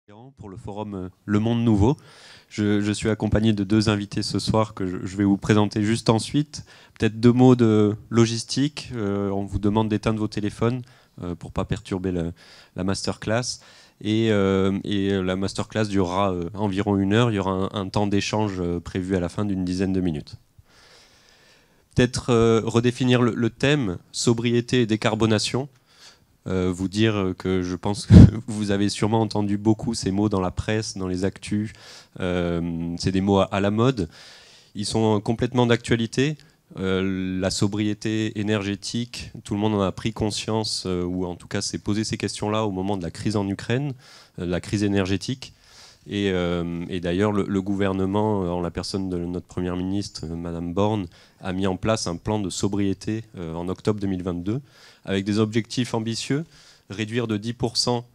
Pour le forum Le Monde Nouveau. Je suis accompagné de deux invités ce soir que je vais vous présenter juste ensuite. Peut-être deux mots de logistique. On vous demande d'éteindre vos téléphones pour ne pas perturber la masterclass. Et la masterclass durera environ 1 heure. Il y aura un temps d'échange prévu à la fin d'une dizaine de minutes. Peut-être redéfinir le thème sobriété et décarbonation. Vous dire que je pense que vous avez sûrement entendu beaucoup ces mots dans la presse, dans les actus. C'est des mots à la mode. Ils sont complètement d'actualité. La sobriété énergétique, tout le monde en a pris conscience, ou en tout cas s'est posé ces questions-là au moment de la crise en Ukraine, la crise énergétique. Et d'ailleurs, le gouvernement, en la personne de notre première ministre, Madame Borne, a mis en place un plan de sobriété en octobre 2022, avec des objectifs ambitieux, réduire de 10%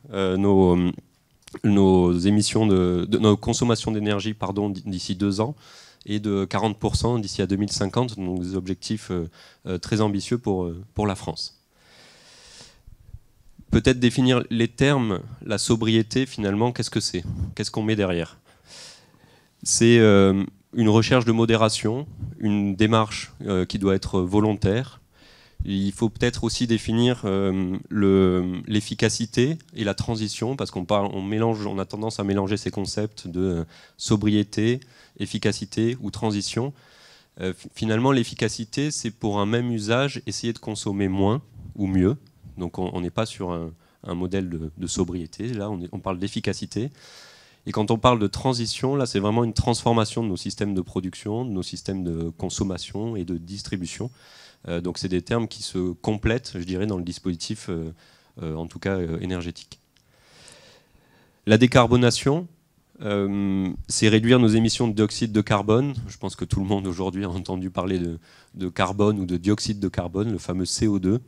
nos émissions nos consommations d'énergie d'ici 2 ans, et de 40% d'ici à 2050, donc des objectifs très ambitieux pour la France. Peut-être définir les termes, la sobriété finalement, qu'est-ce que c'est? Qu'est-ce qu'on met derrière? C'est une recherche de modération, une démarche qui doit être volontaire. Il faut peut-être aussi définir l'efficacité et la transition, parce on a tendance à mélanger ces concepts de sobriété, efficacité ou transition. Finalement, l'efficacité, c'est pour un même usage, essayer de consommer moins ou mieux. Donc on n'est pas sur un modèle de sobriété, là on parle d'efficacité. Et quand on parle de transition, là c'est vraiment une transformation de nos systèmes de production, de nos systèmes de consommation et de distribution. Donc c'est des termes qui se complètent, je dirais, dans le dispositif, en tout cas énergétique. La décarbonation, c'est réduire nos émissions de dioxyde de carbone. Je pense que tout le monde aujourd'hui a entendu parler de carbone ou de dioxyde de carbone, le fameux CO2.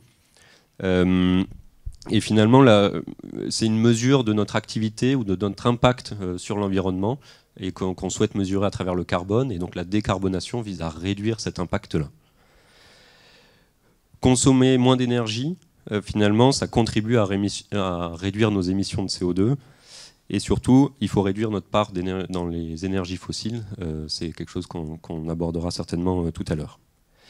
Et finalement, c'est une mesure de notre activité ou de notre impact sur l'environnement et qu'on souhaite mesurer à travers le carbone. Et donc la décarbonation vise à réduire cet impact-là. Consommer moins d'énergie, finalement, ça contribue à réduire nos émissions de CO2. Et surtout, il faut réduire notre part dans les énergies fossiles. C'est quelque chose qu'on abordera certainement tout à l'heure.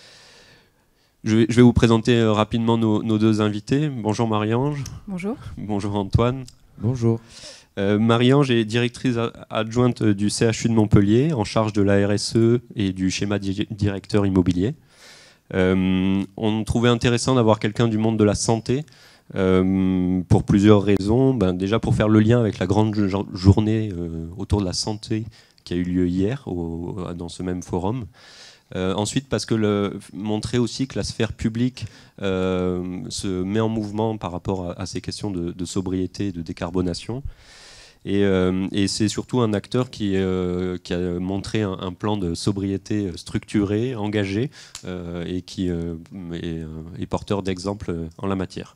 Je vais vous présenter rapidement nos deux invités. Bonjour Marie-Ange. Bonjour. Bonjour Antoine. Bonjour. Marie-Ange est directrice adjointe du CHU de Montpellier, en charge de la RSE et du schéma directeur immobilier. On trouvait intéressant d'avoir quelqu'un du monde de la santé pour plusieurs raisons. Déjà pour faire le lien avec la grande journée autour de la santé qui a eu lieu hier dans ce même forum. Ensuite parce que montrer aussi que la sphère publique se met en mouvement par rapport à ces questions de sobriété et de décarbonation. Et c'est surtout un acteur qui a montré un plan de sobriété structuré, engagé, et qui est porteur d'exemples en la matière.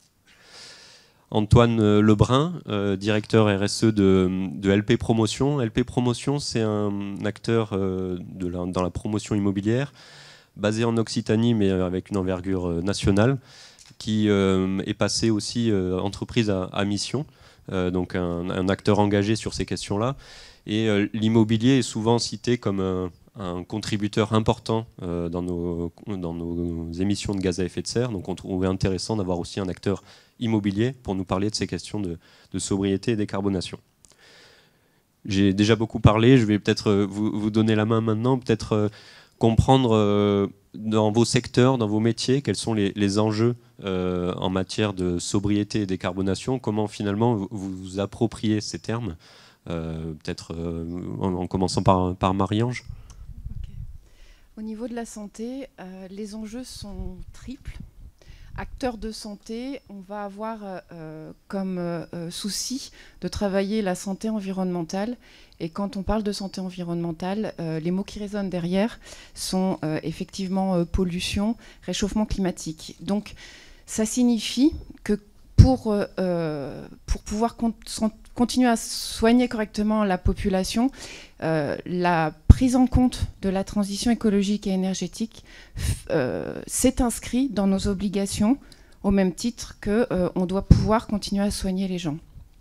Antoine Lebrun, directeur RSE de LP Promotion. LP Promotion, c'est un acteur dans la promotion immobilière, basé en Occitanie, mais avec une envergure nationale, qui est passé aussi entreprise à mission. Donc un acteur engagé sur ces questions-là. Et l'immobilier est souvent cité comme un contributeur important dans nos émissions de gaz à effet de serre. Donc on trouvait intéressant d'avoir aussi un acteur immobilier pour nous parler de ces questions de sobriété et décarbonation. J'ai déjà beaucoup parlé, je vais peut-être vous donner la main maintenant, peut-être comprendre dans vos secteurs, dans vos métiers, quels sont les enjeux en matière de sobriété et décarbonation, comment finalement vous appropriez ces termes, peut-être en commençant par Marie-Ange. Okay. Au niveau de la santé, les enjeux sont triples. Acteurs de santé, on va avoir comme souci de travailler la santé environnementale. Et quand on parle de santé environnementale, les mots qui résonnent derrière sont effectivement pollution, réchauffement climatique. Donc ça signifie que pour pouvoir continuer à soigner correctement la population, la prise en compte de la transition écologique et énergétique s'est inscrit dans nos obligations au même titre qu'on doit pouvoir continuer à soigner les gens.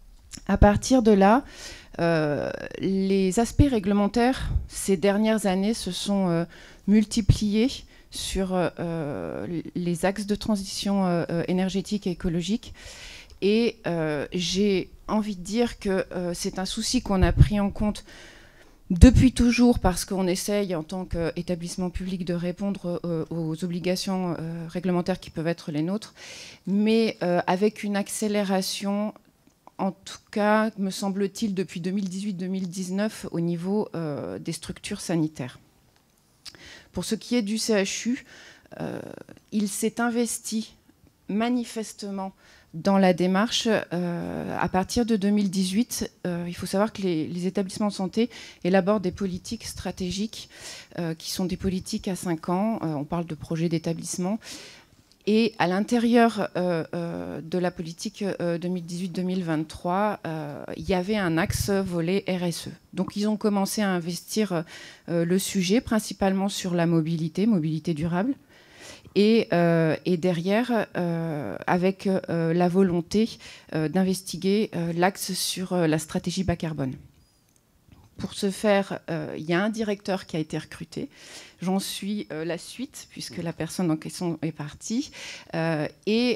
À partir de là, les aspects réglementaires ces dernières années se sont multipliés sur les axes de transition énergétique et écologique. Et j'ai envie de dire que c'est un souci qu'on a pris en compte depuis toujours, parce qu'on essaye en tant qu'établissement public de répondre aux obligations réglementaires qui peuvent être les nôtres, mais avec une accélération, en tout cas, me semble-t-il, depuis 2018-2019 au niveau des structures sanitaires. Pour ce qui est du CHU, il s'est investi manifestement dans la démarche à partir de 2018. Il faut savoir que les établissements de santé élaborent des politiques stratégiques qui sont des politiques à 5 ans. On parle de projets d'établissement. Et à l'intérieur de la politique 2018-2023, il y avait un axe volet RSE. Donc ils ont commencé à investir le sujet, principalement sur la mobilité durable. Et derrière, avec la volonté d'investiguer l'axe sur la stratégie bas carbone. Pour ce faire, il y a un directeur qui a été recruté. J'en suis la suite, puisque la personne en question est partie. En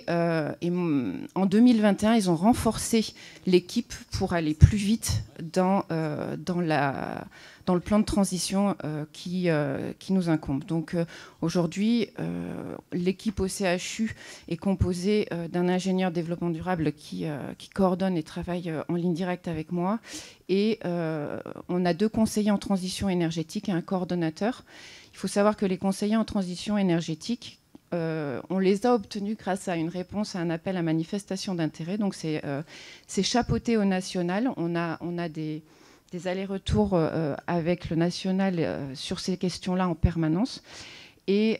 2021, ils ont renforcé l'équipe pour aller plus vite dans le plan de transition qui nous incombe. Donc aujourd'hui, l'équipe au CHU est composée d'un ingénieur développement durable qui coordonne et travaille en ligne directe avec moi. Et on a 2 conseillers en transition énergétique et un coordonnateur. Il faut savoir que les conseillers en transition énergétique, on les a obtenus grâce à une réponse à un appel à manifestation d'intérêt. Donc c'est chapeauté au national. On a des allers-retours avec le national sur ces questions-là en permanence. Et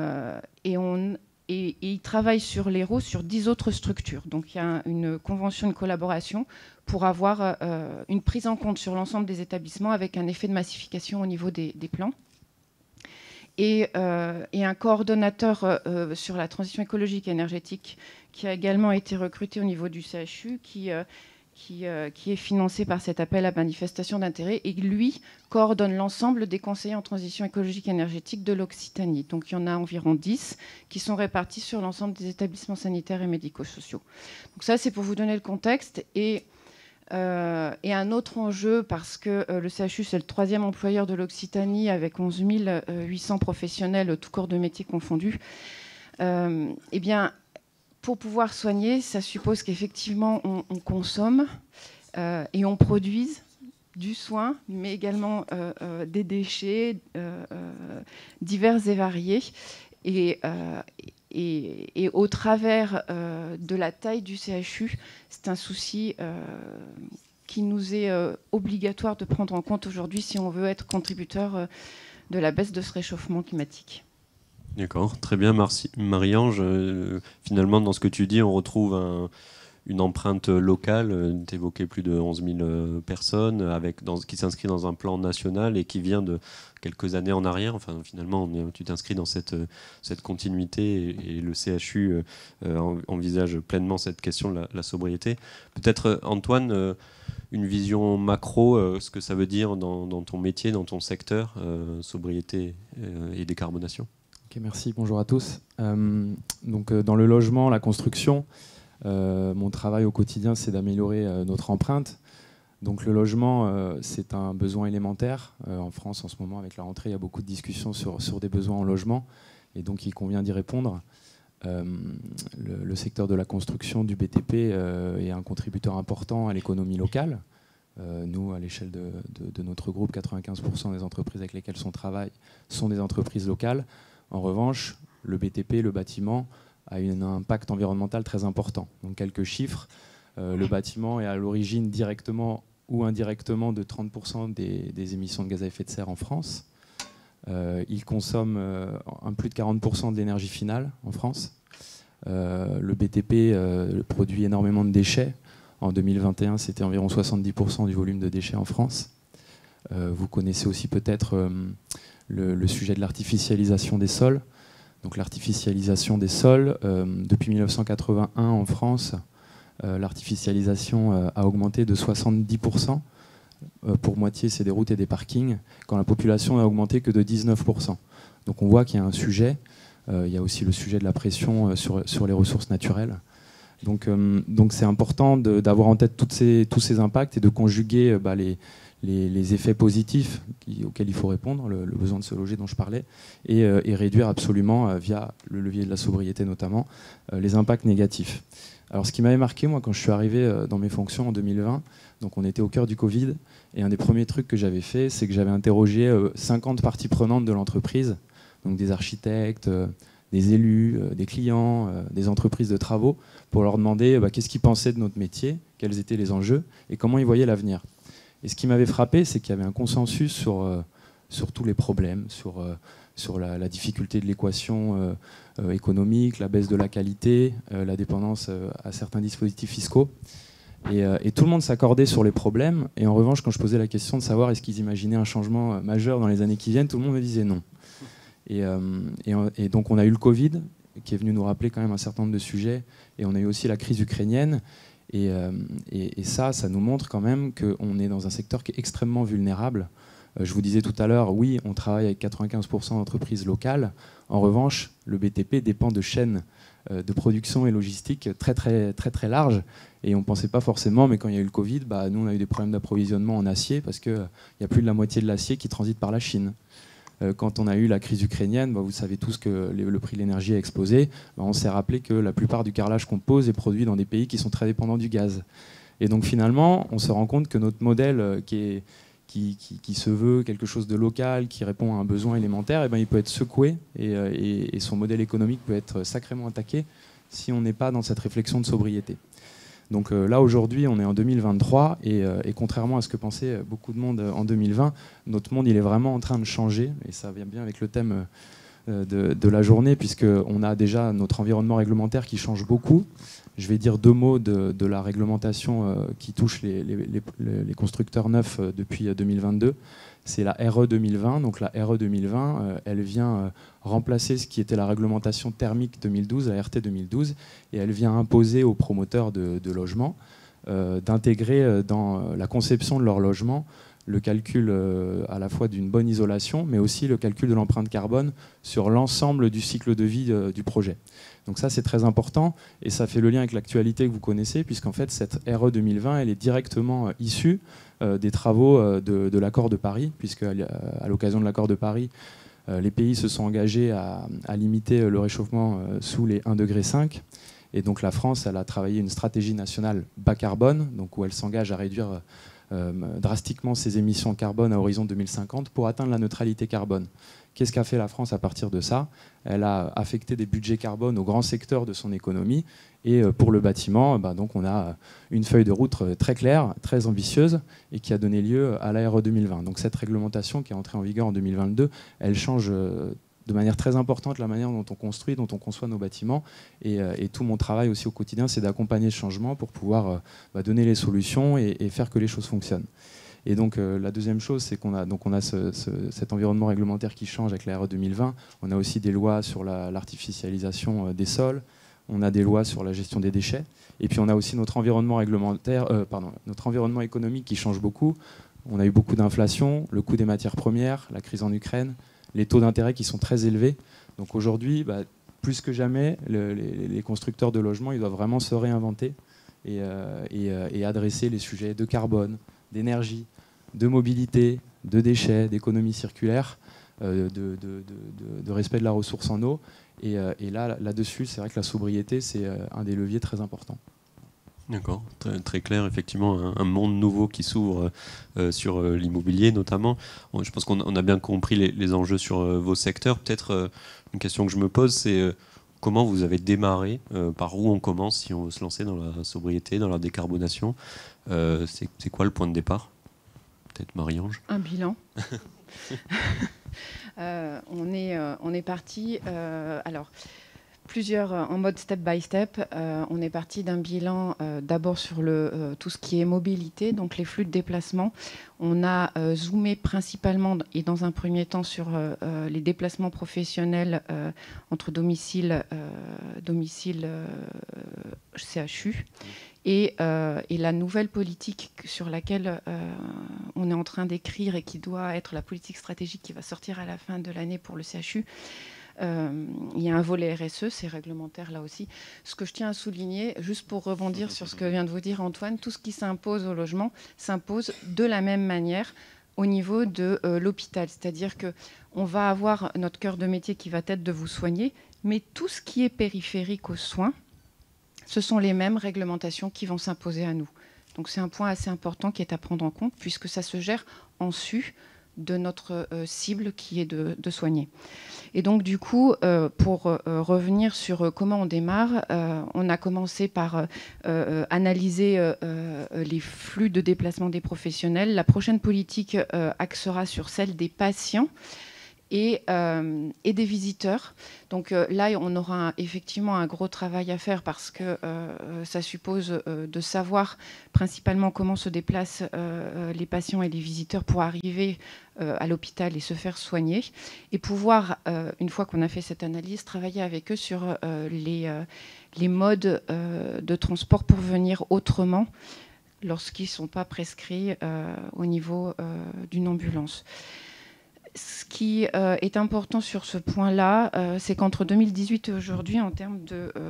ils travaillent sur l'Hérault sur 10 autres structures. Donc il y a une convention de collaboration pour avoir une prise en compte sur l'ensemble des établissements avec un effet de massification au niveau des plans. Et un coordonnateur sur la transition écologique et énergétique qui a également été recruté au niveau du CHU, qui est financé par cet appel à manifestation d'intérêt, et lui coordonne l'ensemble des conseillers en transition écologique et énergétique de l'Occitanie. Donc il y en a environ 10 qui sont répartis sur l'ensemble des établissements sanitaires et médico-sociaux. Donc ça, c'est pour vous donner le contexte. Et un autre enjeu, parce que le CHU, c'est le 3e employeur de l'Occitanie avec 11 800 professionnels, tout corps de métier confondus. Eh bien, pour pouvoir soigner, ça suppose qu'effectivement, on consomme et on produise du soin, mais également des déchets divers et variés. Et au travers de la taille du CHU, c'est un souci qui nous est obligatoire de prendre en compte aujourd'hui si on veut être contributeur de la baisse de ce réchauffement climatique. D'accord, très bien, Marie-Ange. Finalement, dans ce que tu dis, on retrouve une empreinte locale. Tu évoquais plus de 11 000 personnes qui s'inscrit dans un plan national et qui vient de quelques années en arrière. Enfin, finalement, tu t'inscris dans cette continuité et le CHU envisage pleinement cette question de la sobriété. Peut-être, Antoine, une vision macro, ce que ça veut dire dans ton métier, dans ton secteur, sobriété et décarbonation. Okay, merci, bonjour à tous. Donc, dans le logement, la construction, mon travail au quotidien, c'est d'améliorer notre empreinte. Donc le logement, c'est un besoin élémentaire. En France, en ce moment, avec la rentrée, il y a beaucoup de discussions sur des besoins en logement. Et donc, il convient d'y répondre. Le secteur de la construction, du BTP, est un contributeur important à l'économie locale. Nous, à l'échelle de notre groupe, 95% des entreprises avec lesquelles on travaille sont des entreprises locales. En revanche, le BTP, le bâtiment, a un impact environnemental très important. Donc quelques chiffres. Le bâtiment est à l'origine directement ou indirectement de 30% des émissions de gaz à effet de serre en France. Il consomme plus de 40% de l'énergie finale en France. Le BTP produit énormément de déchets. En 2021, c'était environ 70% du volume de déchets en France. Vous connaissez aussi peut-être le sujet de l'artificialisation des sols. Donc l'artificialisation des sols, depuis 1981 en France, l'artificialisation a augmenté de 70%. Pour moitié, c'est des routes et des parkings, quand la population n'a augmenté que de 19%. Donc on voit qu'il y a un sujet. Il y a aussi le sujet de la pression sur les ressources naturelles. Donc c'est important d'avoir en tête tous ces impacts et de conjuguer les effets positifs auxquels il faut répondre, le besoin de se loger dont je parlais, et réduire absolument, via le levier de la sobriété notamment, les impacts négatifs. Alors ce qui m'avait marqué, moi, quand je suis arrivé dans mes fonctions en 2020, donc on était au cœur du Covid, et un des premiers trucs que j'avais fait, c'est que j'avais interrogé 50 parties prenantes de l'entreprise, donc des architectes, des élus, des clients, des entreprises de travaux, pour leur demander qu'est-ce qu'ils pensaient de notre métier, quels étaient les enjeux, et comment ils voyaient l'avenir. Et ce qui m'avait frappé, c'est qu'il y avait un consensus sur tous les problèmes, sur la difficulté de l'équation économique, la baisse de la qualité, la dépendance à certains dispositifs fiscaux. Et tout le monde s'accordait sur les problèmes. Et en revanche, quand je posais la question de savoir est-ce qu'ils imaginaient un changement majeur dans les années qui viennent, tout le monde me disait non. Et donc on a eu le Covid, qui est venu nous rappeler quand même un certain nombre de sujets. Et on a eu aussi la crise ukrainienne. Et ça nous montre quand même qu'on est dans un secteur qui est extrêmement vulnérable. Je vous disais tout à l'heure, oui, on travaille avec 95% d'entreprises locales. En revanche, le BTP dépend de chaînes de production et logistique très, très, très, très larges. Et on ne pensait pas forcément, mais quand il y a eu le Covid, nous, on a eu des problèmes d'approvisionnement en acier parce qu'il y a plus de la moitié de l'acier qui transite par la Chine. Quand on a eu la crise ukrainienne, vous savez tous que le prix de l'énergie a explosé. On s'est rappelé que la plupart du carrelage qu'on pose est produit dans des pays qui sont très dépendants du gaz. Et donc finalement, on se rend compte que notre modèle qui se veut quelque chose de local, qui répond à un besoin élémentaire, il peut être secoué et son modèle économique peut être sacrément attaqué si on n'est pas dans cette réflexion de sobriété. Donc là, aujourd'hui, on est en 2023 et contrairement à ce que pensait beaucoup de monde en 2020, notre monde, il est vraiment en train de changer et ça vient bien avec le thème de la journée puisqu'on a déjà notre environnement réglementaire qui change beaucoup. Je vais dire deux mots de la réglementation qui touche les constructeurs neufs depuis 2022. C'est la RE 2020. Donc la RE 2020, elle vient remplacer ce qui était la réglementation thermique 2012, la RT 2012, et elle vient imposer aux promoteurs de logements d'intégrer dans la conception de leur logement le calcul à la fois d'une bonne isolation, mais aussi le calcul de l'empreinte carbone sur l'ensemble du cycle de vie du projet. Donc ça, c'est très important, et ça fait le lien avec l'actualité que vous connaissez, puisqu'en fait, cette RE 2020, elle est directement issue des travaux de l'accord de Paris, puisque à l'occasion de l'accord de Paris, les pays se sont engagés à limiter le réchauffement sous les 1,5 degré. Et donc la France, elle a travaillé une stratégie nationale bas carbone, donc où elle s'engage à réduire drastiquement ses émissions carbone à horizon 2050 pour atteindre la neutralité carbone. Qu'est-ce qu'a fait la France à partir de ça? Elle a affecté des budgets carbone aux grands secteurs de son économie. Et pour le bâtiment, donc on a une feuille de route très claire, très ambitieuse, et qui a donné lieu à la RE 2020. Donc cette réglementation qui est entrée en vigueur en 2022, elle change de manière très importante la manière dont on construit, dont on conçoit nos bâtiments. Et tout mon travail aussi au quotidien, c'est d'accompagner ce changement pour pouvoir donner les solutions et faire que les choses fonctionnent. Et donc la deuxième chose, c'est qu'on a cet environnement réglementaire qui change avec la RE 2020. On a aussi des lois sur l'artificialisation des sols. On a des lois sur la gestion des déchets. Et puis on a aussi notre environnement notre environnement économique qui change beaucoup. On a eu beaucoup d'inflation, le coût des matières premières, la crise en Ukraine, les taux d'intérêt qui sont très élevés. Donc aujourd'hui, plus que jamais, les constructeurs de logements, ils doivent vraiment se réinventer et adresser les sujets de carbone, d'énergie, de mobilité, de déchets, d'économie circulaire, de respect de la ressource en eau. Et là-dessus, c'est vrai que la sobriété, c'est un des leviers très importants. D'accord, très, très clair, effectivement, un monde nouveau qui s'ouvre sur l'immobilier notamment. Je pense qu'on a bien compris les enjeux sur vos secteurs. Peut-être une question que je me pose, c'est comment vous avez démarré, par où on commence si on veut se lancer dans la sobriété, dans la décarbonation. C'est quoi le point de départ? Peut-être Marie-Ange. Un bilan. On est parti... alors, plusieurs en mode step by step. On est parti d'un bilan d'abord sur tout ce qui est mobilité, donc les flux de déplacement. On a zoomé principalement et dans un premier temps sur les déplacements professionnels entre domicile CHU Et la nouvelle politique sur laquelle on est en train d'écrire et qui doit être la politique stratégique qui va sortir à la fin de l'année pour le CHU, il y a un volet RSE, c'est réglementaire là aussi. Ce que je tiens à souligner, juste pour rebondir sur ce que vient de vous dire Antoine, tout ce qui s'impose au logement s'impose de la même manière au niveau de l'hôpital. C'est-à-dire qu'on va avoir notre cœur de métier qui va être de vous soigner, mais tout ce qui est périphérique aux soins, ce sont les mêmes réglementations qui vont s'imposer à nous. Donc c'est un point assez important qui est à prendre en compte, puisque ça se gère en su de notre cible qui est de soigner. Et donc du coup, pour revenir sur comment on démarre, on a commencé par analyser les flux de déplacement des professionnels. La prochaine politique axera sur celle des patients et des visiteurs. Donc là, on aura effectivement un gros travail à faire parce que ça suppose de savoir principalement comment se déplacent les patients et les visiteurs pour arriver à l'hôpital et se faire soigner, et pouvoir, une fois qu'on a fait cette analyse, travailler avec eux sur les modes de transport pour venir autrement lorsqu'ils ne sont pas prescrits au niveau d'une ambulance. Ce qui est important sur ce point-là, c'est qu'entre 2018 et aujourd'hui, en termes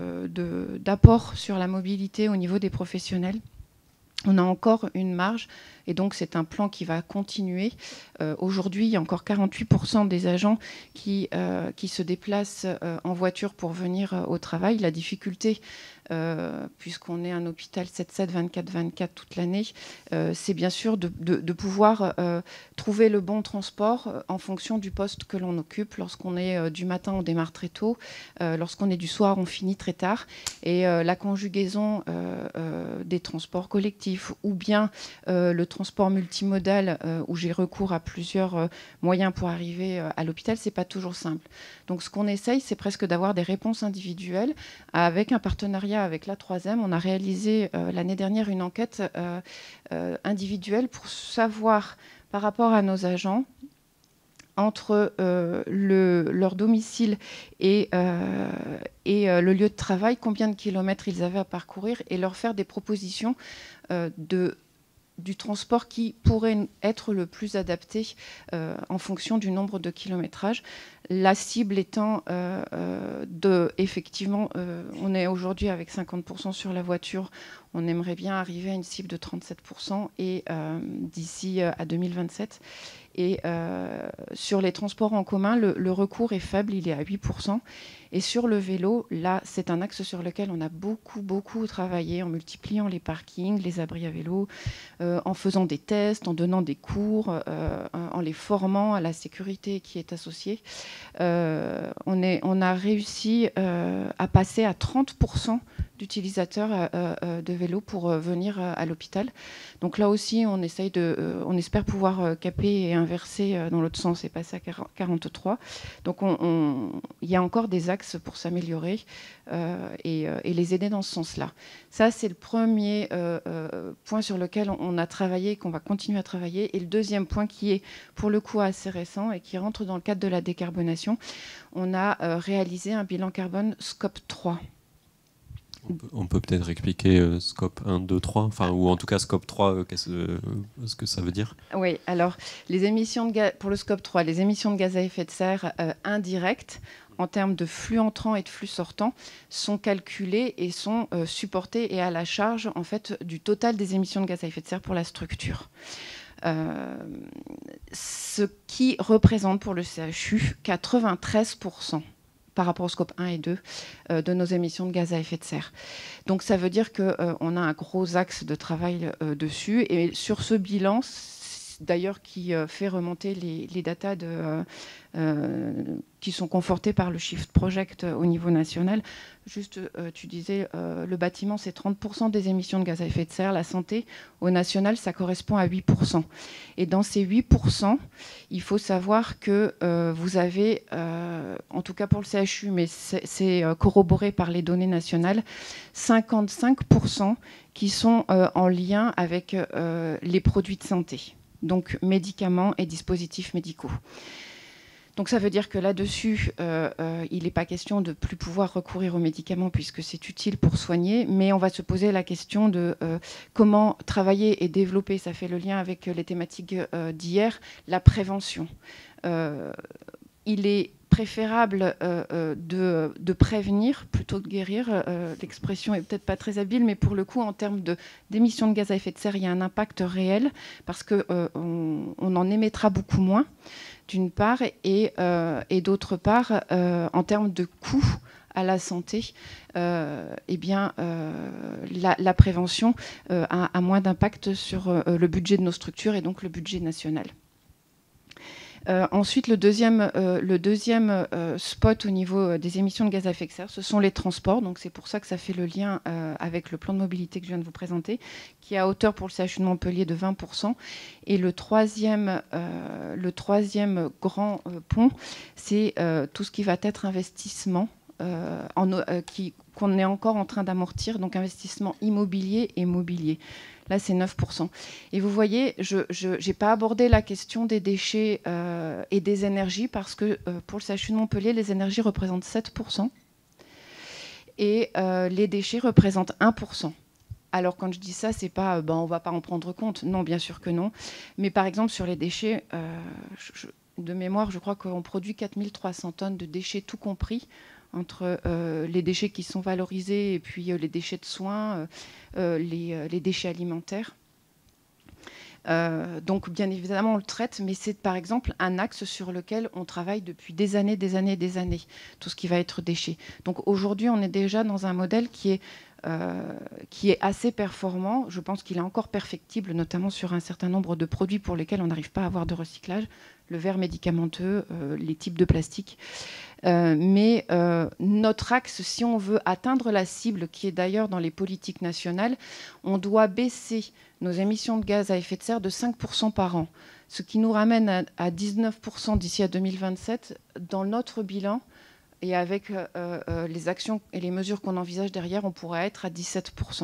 d'apport sur la mobilité au niveau des professionnels, on a encore une marge, et donc c'est un plan qui va continuer. Aujourd'hui, il y a encore 48% des agents qui se déplacent en voiture pour venir au travail. La difficulté, puisqu'on est un hôpital 7/7, 24/24 toute l'année, c'est bien sûr de pouvoir trouver le bon transport en fonction du poste que l'on occupe. Lorsqu'on est du matin, on démarre très tôt. Lorsqu'on est du soir, on finit très tard. Et la conjugaison des transports collectifs ou bien le transport multimodal où j'ai recours à plusieurs moyens pour arriver à l'hôpital, c'est pas toujours simple. Donc ce qu'on essaye, c'est presque d'avoir des réponses individuelles. Avec un partenariat avec la 3M, on a réalisé l'année dernière une enquête individuelle pour savoir, par rapport à nos agents, entre leur domicile et le lieu de travail, combien de kilomètres ils avaient à parcourir, et leur faire des propositions du transport qui pourrait être le plus adapté en fonction du nombre de kilométrages. La cible étant effectivement, on est aujourd'hui avec 50% sur la voiture, on aimerait bien arriver à une cible de 37% et d'ici à 2027. Et sur les transports en commun, le recours est faible, il est à 8%. Et sur le vélo, là, c'est un axe sur lequel on a beaucoup travaillé en multipliant les parkings, les abris à vélo, en faisant des tests, en donnant des cours, en les formant à la sécurité qui est associée. On a réussi à passer à 30% d'utilisateurs de vélo pour venir à l'hôpital. Donc là aussi, on espère pouvoir caper et inverser dans l'autre sens et passer à 43. Donc il y a encore des axes pour s'améliorer et les aider dans ce sens-là. Ça, c'est le premier point sur lequel on a travaillé et qu'on va continuer à travailler. Et le deuxième point qui est pour le coup assez récent et qui rentre dans le cadre de la décarbonation, on a réalisé un bilan carbone Scope 3. On peut peut-être expliquer Scope 1, 2, 3, enfin, ou en tout cas Scope 3, ce que ça veut dire. Oui, alors les émissions pour le Scope 3, les émissions de gaz à effet de serre indirectes en termes de flux entrants et de flux sortants sont calculées et sont supportées et à la charge en fait, du total des émissions de gaz à effet de serre pour la structure. Ce qui représente pour le CHU 93% par rapport au scope 1 et 2 de nos émissions de gaz à effet de serre. Donc ça veut dire qu'on a un gros axe de travail dessus. Et sur ce bilan, d'ailleurs qui fait remonter les datas qui sont confortées par le Shift Project au niveau national. Juste, tu disais, le bâtiment, c'est 30% des émissions de gaz à effet de serre. La santé, au national, ça correspond à 8%. Et dans ces 8%, il faut savoir que vous avez, en tout cas pour le CHU, mais c'est corroboré par les données nationales, 55% qui sont en lien avec les produits de santé, donc médicaments et dispositifs médicaux. Donc ça veut dire que là-dessus, il n'est pas question de plus pouvoir recourir aux médicaments puisque c'est utile pour soigner, mais on va se poser la question de comment travailler et développer, ça fait le lien avec les thématiques d'hier, la prévention. Il est préférable de prévenir plutôt que de guérir. L'expression est peut-être pas très habile, mais pour le coup, en termes d'émissions de gaz à effet de serre, il y a un impact réel parce qu'on en émettra beaucoup moins, d'une part, et d'autre part, en termes de coûts à la santé, eh bien, la prévention a moins d'impact sur le budget de nos structures et donc le budget national. Ensuite, le deuxième spot au niveau des émissions de gaz à effet de serre, ce sont les transports. Donc, c'est pour ça que ça fait le lien avec le plan de mobilité que je viens de vous présenter, qui est à hauteur pour le CHU de Montpellier de 20%. Et le troisième grand pont, c'est tout ce qui va être investissement qu'on est encore en train d'amortir, donc investissement immobilier et mobilier. Là, c'est 9%. Et vous voyez, je n'ai pas abordé la question des déchets et des énergies parce que pour le CHU de Montpellier, les énergies représentent 7% et les déchets représentent 1%. Alors, quand je dis ça, c'est pas on ne va pas en prendre compte. Non, bien sûr que non. Mais par exemple, sur les déchets, de mémoire, je crois qu'on produit 4300 tonnes de déchets, tout compris, entre les déchets qui sont valorisés et puis les déchets de soins, les déchets alimentaires. Donc bien évidemment on le traite, mais c'est par exemple un axe sur lequel on travaille depuis des années, tout ce qui va être déchets. Donc aujourd'hui on est déjà dans un modèle qui est assez performant. Je pense qu'il est encore perfectible, notamment sur un certain nombre de produits pour lesquels on n'arrive pas à avoir de recyclage, le verre médicamenteux, les types de plastique. Mais notre axe, si on veut atteindre la cible, qui est d'ailleurs dans les politiques nationales, on doit baisser nos émissions de gaz à effet de serre de 5% par an, ce qui nous ramène à 19% d'ici à 2027 dans notre bilan. Et avec les actions et les mesures qu'on envisage derrière, on pourrait être à 17%.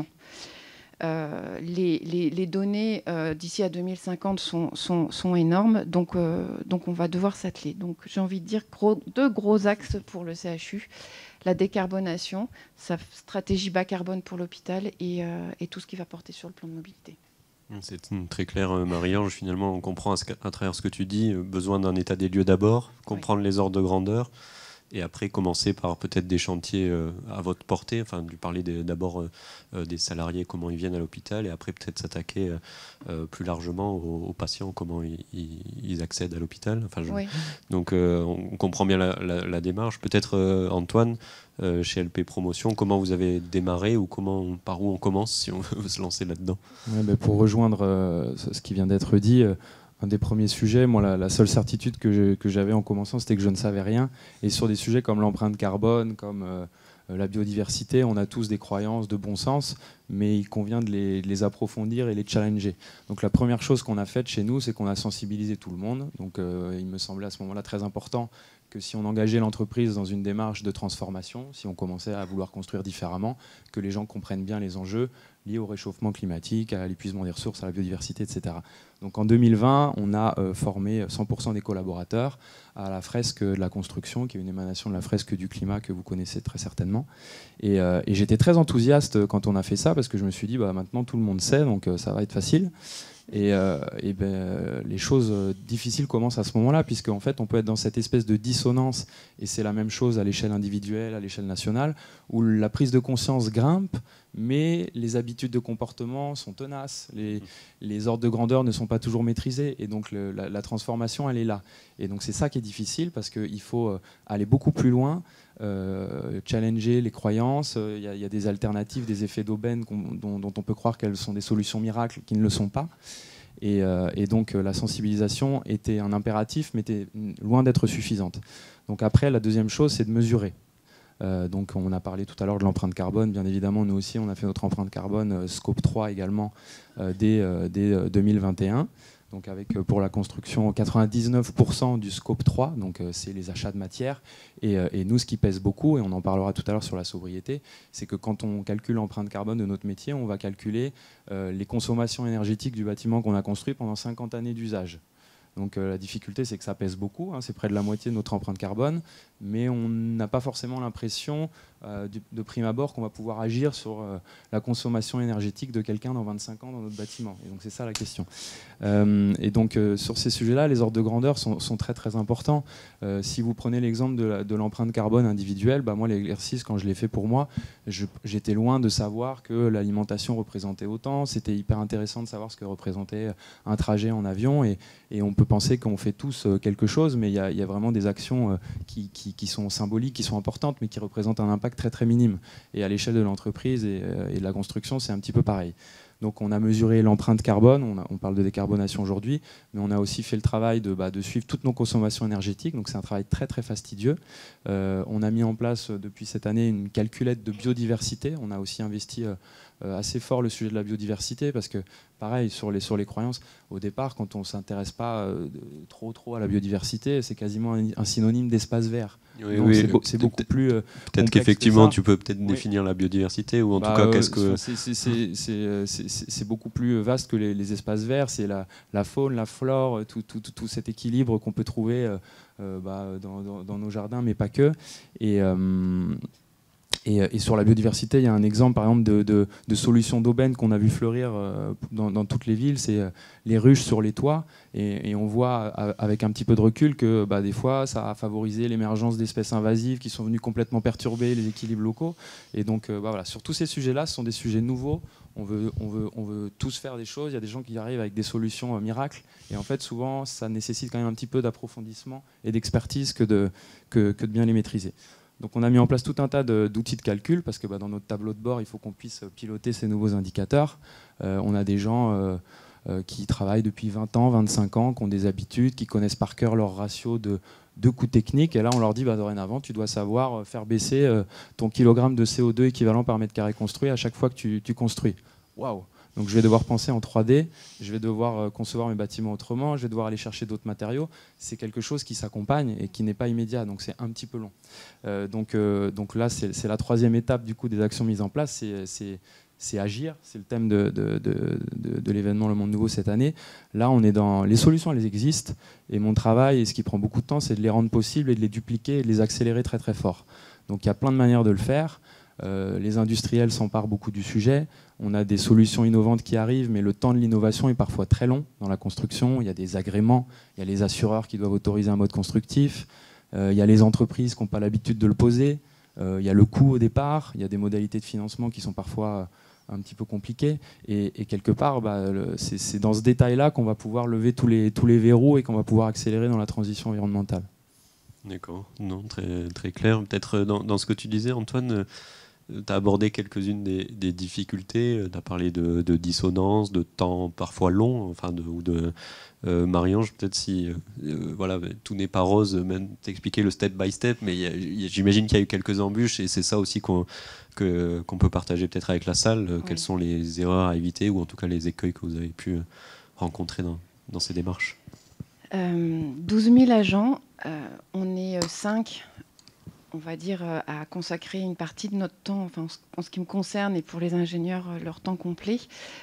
Les données d'ici à 2050 sont énormes, donc on va devoir s'atteler. Donc j'ai envie de dire deux gros axes pour le CHU, la décarbonation, sa stratégie bas carbone pour l'hôpital et tout ce qui va porter sur le plan de mobilité. C'est très clair, Marie-Ange. Finalement, on comprend à travers ce que tu dis, besoin d'un état des lieux d'abord, comprendre les ordres de grandeur, et après commencer par peut-être des chantiers à votre portée, enfin lui parler d'abord des salariés, comment ils viennent à l'hôpital, et après peut-être s'attaquer plus largement aux patients, comment ils accèdent à l'hôpital. Enfin, oui. Donc on comprend bien la démarche. Peut-être Antoine, chez LP Promotion, comment vous avez démarré ou par où on commence si on veut se lancer là-dedans? Ouais, pour rejoindre ce qui vient d'être dit, un des premiers sujets, moi la seule certitude que j'avais en commençant, c'était que je ne savais rien. Et sur des sujets comme l'empreinte carbone, comme la biodiversité, on a tous des croyances de bon sens, mais il convient de les approfondir et les challenger. Donc la première chose qu'on a faite chez nous, c'est qu'on a sensibilisé tout le monde. Donc il me semblait à ce moment-là très important que si on engageait l'entreprise dans une démarche de transformation, si on commençait à vouloir construire différemment, que les gens comprennent bien les enjeux liés au réchauffement climatique, à l'épuisement des ressources, à la biodiversité, etc. Donc en 2020, on a formé 100% des collaborateurs à la fresque de la construction, qui est une émanation de la fresque du climat que vous connaissez très certainement. Et j'étais très enthousiaste quand on a fait ça, parce que je me suis dit, maintenant tout le monde sait, donc ça va être facile. Et les choses difficiles commencent à ce moment-là, puisque en fait, on peut être dans cette espèce de dissonance, et c'est la même chose à l'échelle individuelle, à l'échelle nationale, où la prise de conscience grimpe, mais les habitudes de comportement sont tenaces, les ordres de grandeur ne sont pas toujours maîtrisés, et donc la transformation, elle est là. Et donc c'est ça qui est difficile, parce qu'il faut aller beaucoup plus loin, challenger les croyances. Il y a des alternatives, des effets d'aubaine dont on peut croire qu'elles sont des solutions miracles, qui ne le sont pas. Et donc la sensibilisation était un impératif, mais était loin d'être suffisante. Donc après, la deuxième chose, c'est de mesurer. Donc on a parlé tout à l'heure de l'empreinte carbone. Bien évidemment, nous aussi, on a fait notre empreinte carbone Scope 3 également dès 2021. Donc avec pour la construction 99% du Scope 3, donc c'est les achats de matières. Et nous, ce qui pèse beaucoup, et on en parlera tout à l'heure sur la sobriété, c'est que quand on calcule l'empreinte carbone de notre métier, on va calculer les consommations énergétiques du bâtiment qu'on a construit pendant 50 années d'usage. Donc la difficulté, c'est que ça pèse beaucoup, hein, c'est près de la moitié de notre empreinte carbone, mais on n'a pas forcément l'impression de prime abord qu'on va pouvoir agir sur la consommation énergétique de quelqu'un dans 25 ans dans notre bâtiment. Et donc c'est ça la question. Et donc sur ces sujets-là, les ordres de grandeur sont très très importants. Si vous prenez l'exemple de l'empreinte carbone individuelle, bah, moi l'exercice, quand je l'ai fait pour moi, j'étais loin de savoir que l'alimentation représentait autant. C'était hyper intéressant de savoir ce que représentait un trajet en avion, et on peut penser qu'on fait tous quelque chose, mais il y a vraiment des actions qui sont symboliques, qui sont importantes, mais qui représentent un impact très très minime. Et à l'échelle de l'entreprise et de la construction, c'est un petit peu pareil. Donc on a mesuré l'empreinte carbone, on parle de décarbonation aujourd'hui, mais on a aussi fait le travail de suivre toutes nos consommations énergétiques, donc c'est un travail très très fastidieux. On a mis en place depuis cette année une calculette de biodiversité, on a aussi investi assez fort le sujet de la biodiversité, parce que pareil, sur les croyances, au départ, quand on ne s'intéresse pas trop à la biodiversité, c'est quasiment un synonyme d'espace vert. Oui, c'est beaucoup plus peut-être qu'effectivement tu peux peut-être définir la biodiversité, ou en tout cas qu'est-ce que c'est beaucoup plus vaste que les espaces verts. C'est la faune, la flore, tout cet équilibre qu'on peut trouver dans nos jardins, mais pas que. Et sur la biodiversité, il y a un exemple par exemple de solutions d'aubaine qu'on a vu fleurir dans toutes les villes, c'est les ruches sur les toits, et on voit avec un petit peu de recul que des fois ça a favorisé l'émergence d'espèces invasives qui sont venues complètement perturber les équilibres locaux. Et donc voilà, sur tous ces sujets-là, ce sont des sujets nouveaux. On veut tous faire des choses, il y a des gens qui arrivent avec des solutions miracles, et en fait souvent ça nécessite quand même un petit peu d'approfondissement et d'expertise que de bien les maîtriser. Donc on a mis en place tout un tas d'outils de calcul, parce que dans notre tableau de bord, il faut qu'on puisse piloter ces nouveaux indicateurs. On a des gens qui travaillent depuis 20 ans, 25 ans, qui ont des habitudes, qui connaissent par cœur leur ratio de coûts techniques. Et là, on leur dit, dorénavant, tu dois savoir faire baisser ton kilogramme de CO2 équivalent par mètre carré construit à chaque fois que tu construis. Waouh! Donc je vais devoir penser en 3D, je vais devoir concevoir mes bâtiments autrement, je vais devoir aller chercher d'autres matériaux. C'est quelque chose qui s'accompagne et qui n'est pas immédiat, donc c'est un petit peu long. Donc là, c'est la troisième étape du coup des actions mises en place, c'est agir, c'est le thème de l'événement Le Monde Nouveau cette année. Là, on est dans les solutions, elles existent, et mon travail, et ce qui prend beaucoup de temps, c'est de les rendre possibles et de les dupliquer et de les accélérer très très fort. Donc il y a plein de manières de le faire. Les industriels s'emparent beaucoup du sujet. On a des solutions innovantes qui arrivent, mais le temps de l'innovation est parfois très long dans la construction. Il y a des agréments, il y a les assureurs qui doivent autoriser un mode constructif, il y a les entreprises qui n'ont pas l'habitude de le poser, il y a le coût au départ, il y a des modalités de financement qui sont parfois un petit peu compliquées. Et quelque part, c'est dans ce détail-là qu'on va pouvoir lever tous les verrous et qu'on va pouvoir accélérer dans la transition environnementale. D'accord, non, très, très clair. Peut-être dans ce que tu disais, Antoine, tu as abordé quelques-unes des difficultés. Tu as parlé de dissonance, de temps parfois long, Marie-Ange, peut-être si voilà, tout n'est pas rose, même t'expliquer le step by step, mais j'imagine qu'il y a eu quelques embûches, et c'est ça aussi qu'on peut partager peut-être avec la salle. Oui. Quelles sont les erreurs à éviter, ou en tout cas les écueils que vous avez pu rencontrer dans ces démarches? 12 000 agents, on est 5, on va dire, à consacrer une partie de notre temps, enfin, en ce qui me concerne, et pour les ingénieurs, leur temps complet.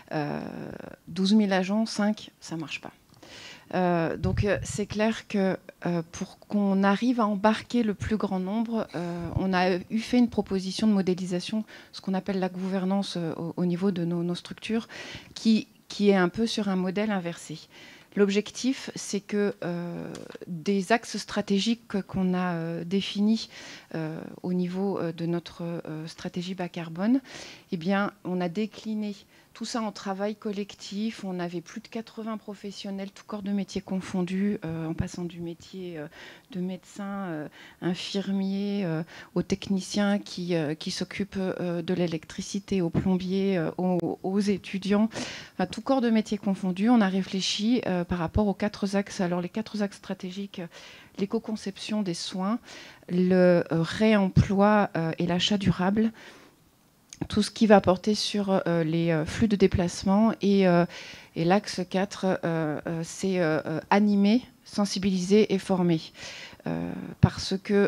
12 000 agents, 5, ça ne marche pas. Donc c'est clair que pour qu'on arrive à embarquer le plus grand nombre, on a fait une proposition de modélisation, ce qu'on appelle la gouvernance au niveau de nos structures, qui est un peu sur un modèle inversé. L'objectif, c'est que des axes stratégiques qu'on a définis au niveau de notre stratégie bas carbone, eh bien, on a décliné tout ça en travail collectif. On avait plus de 80 professionnels, tous corps de métiers confondus, en passant du métier de médecin, infirmier, aux techniciens qui s'occupent de l'électricité, aux plombiers, aux étudiants. Enfin, tout corps de métiers confondus, on a réfléchi par rapport aux 4 axes. Alors les 4 axes stratégiques, l'éco-conception des soins, le réemploi et l'achat durable, tout ce qui va porter sur les flux de déplacement, et l'axe 4, c'est animer sensibilisés et formés. Parce que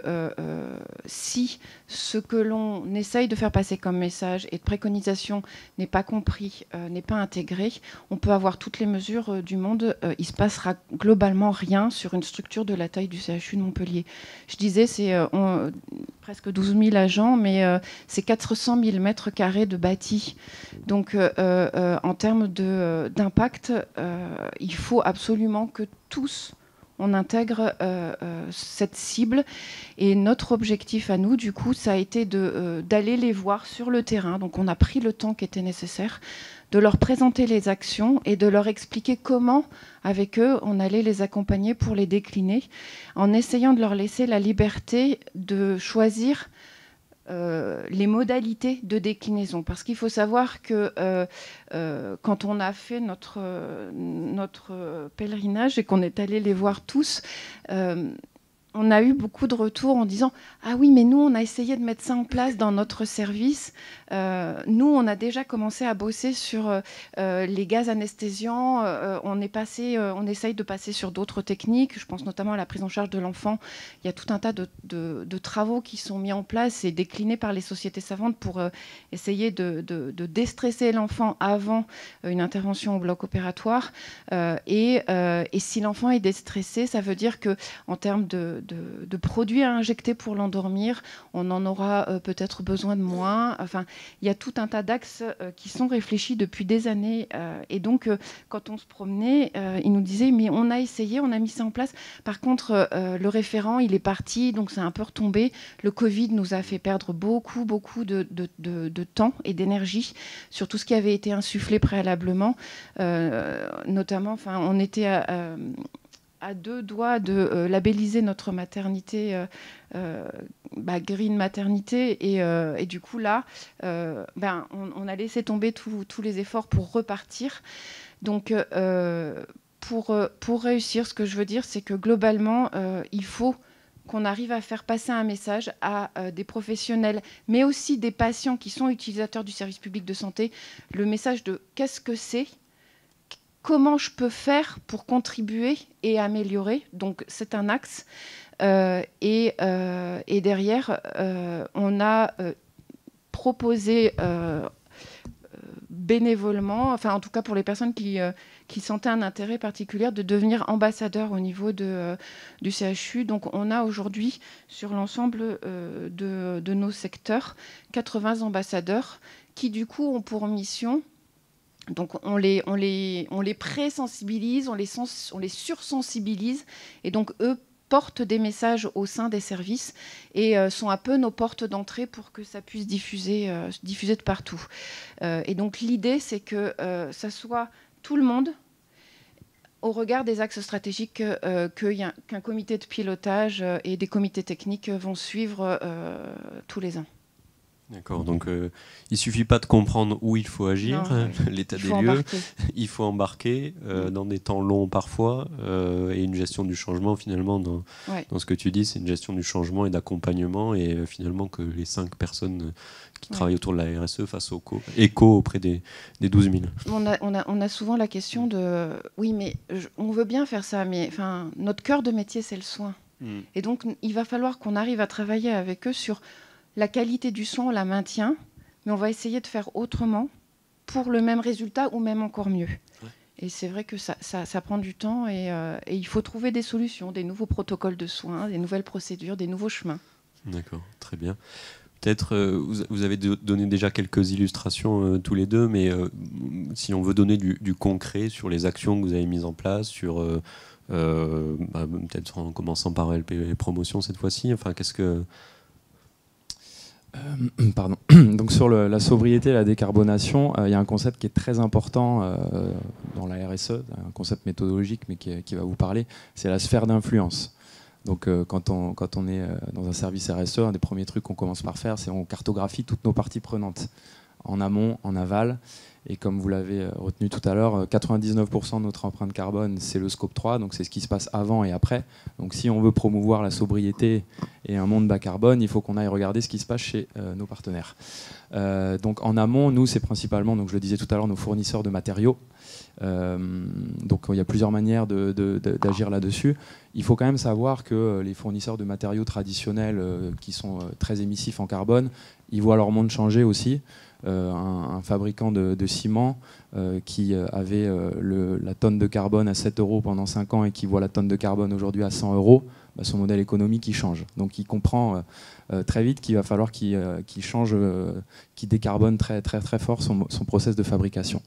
si ce que l'on essaye de faire passer comme message et de préconisation n'est pas compris, n'est pas intégré, on peut avoir toutes les mesures du monde, il ne se passera globalement rien sur une structure de la taille du CHU de Montpellier. Je disais, c'est presque 12 000 agents, mais c'est 400 000 mètres carrés de bâti. Donc en termes d'impact, il faut absolument que tous on intègre cette cible, et notre objectif à nous, du coup, ça a été d'aller les voir sur le terrain. Donc on a pris le temps qui était nécessaire, de leur présenter les actions et de leur expliquer comment, avec eux, on allait les accompagner pour les décliner, en essayant de leur laisser la liberté de choisir les modalités de déclinaison. Parce qu'il faut savoir que quand on a fait notre pèlerinage et qu'on est allé les voir tous, on a eu beaucoup de retours en disant « Ah oui, mais nous, on a essayé de mettre ça en place dans notre service. Nous, on a déjà commencé à bosser sur les gaz anesthésiants. On essaye de passer sur d'autres techniques. Je pense notamment à la prise en charge de l'enfant. Il y a tout un tas de travaux qui sont mis en place et déclinés par les sociétés savantes pour essayer de déstresser l'enfant avant une intervention au bloc opératoire. Et si l'enfant est déstressé, ça veut dire qu'en termes de produits à injecter pour l'endormir, on en aura peut-être besoin de moins. Enfin, il y a tout un tas d'axes qui sont réfléchis depuis des années. Et donc, quand on se promenait, il nous disait, mais on a essayé, on a mis ça en place. Par contre, le référent, il est parti, donc c'est un peu retombé. Le Covid nous a fait perdre beaucoup de temps et d'énergie sur tout ce qui avait été insufflé préalablement. Notamment, enfin, on était à deux doigts de labelliser notre maternité Green Maternité, et du coup là on a laissé tomber tous les efforts pour repartir. Donc pour réussir, ce que je veux dire, c'est que globalement il faut qu'on arrive à faire passer un message à des professionnels, mais aussi des patients qui sont utilisateurs du service public de santé, le message de qu'est-ce que c'est, comment je peux faire pour contribuer et améliorer. Donc c'est un axe. Et derrière, on a proposé bénévolement, enfin en tout cas pour les personnes qui sentaient un intérêt particulier, de devenir ambassadeur au niveau du CHU. Donc on a aujourd'hui sur l'ensemble de nos secteurs 80 ambassadeurs qui du coup ont pour mission. Donc on les pré-sensibilise, on les sursensibilise, et donc eux portent des messages au sein des services et sont un peu nos portes d'entrée pour que ça puisse diffuser de partout. Et donc l'idée, c'est que ça soit tout le monde, au regard des axes stratégiques qu'un comité de pilotage et des comités techniques vont suivre tous les ans. D'accord, donc il ne suffit pas de comprendre où il faut agir, l'état des lieux, il faut embarquer dans des temps longs parfois, et une gestion du changement finalement dans ce que tu dis, c'est une gestion du changement et d'accompagnement, et finalement que les 5 personnes qui travaillent autour de la RSE fassent écho auprès des 12 000. On a souvent la question de oui, mais on veut bien faire ça, mais notre cœur de métier, c'est le soin. Et donc il va falloir qu'on arrive à travailler avec eux sur la qualité du soin, on la maintient, mais on va essayer de faire autrement pour le même résultat ou même encore mieux. Ouais. Et c'est vrai que ça prend du temps, et il faut trouver des solutions, des nouveaux protocoles de soins, des nouvelles procédures, des nouveaux chemins. D'accord, très bien. Peut-être, vous avez donné déjà quelques illustrations tous les deux, mais si on veut donner du concret sur les actions que vous avez mises en place, sur peut-être en commençant par LP Promotion cette fois-ci, enfin, qu'est-ce que... Pardon. Donc sur la sobriété et la décarbonation, il y a un concept qui est très important dans la RSE, un concept méthodologique mais qui va vous parler, c'est la sphère d'influence. Donc quand on est dans un service RSE, un des premiers trucs qu'on commence par faire, c'est on cartographie toutes nos parties prenantes, en amont, en aval, Et comme vous l'avez retenu tout à l'heure, 99% de notre empreinte carbone, c'est le scope 3, donc c'est ce qui se passe avant et après. Donc si on veut promouvoir la sobriété et un monde bas carbone, il faut qu'on aille regarder ce qui se passe chez nos partenaires. Donc en amont, nous, c'est principalement, donc je le disais tout à l'heure, nos fournisseurs de matériaux. Donc il y a plusieurs manières d'agir là-dessus. Il faut quand même savoir que les fournisseurs de matériaux traditionnels qui sont très émissifs en carbone, ils voient leur monde changer aussi. Un fabricant de ciment qui avait la tonne de carbone à 7 € pendant 5 ans et qui voit la tonne de carbone aujourd'hui à 100 €, bah, son modèle économique il change. Donc il comprend très vite qu'il va falloir qu'il change, qu'il décarbone très, très, très fort son process de fabrication.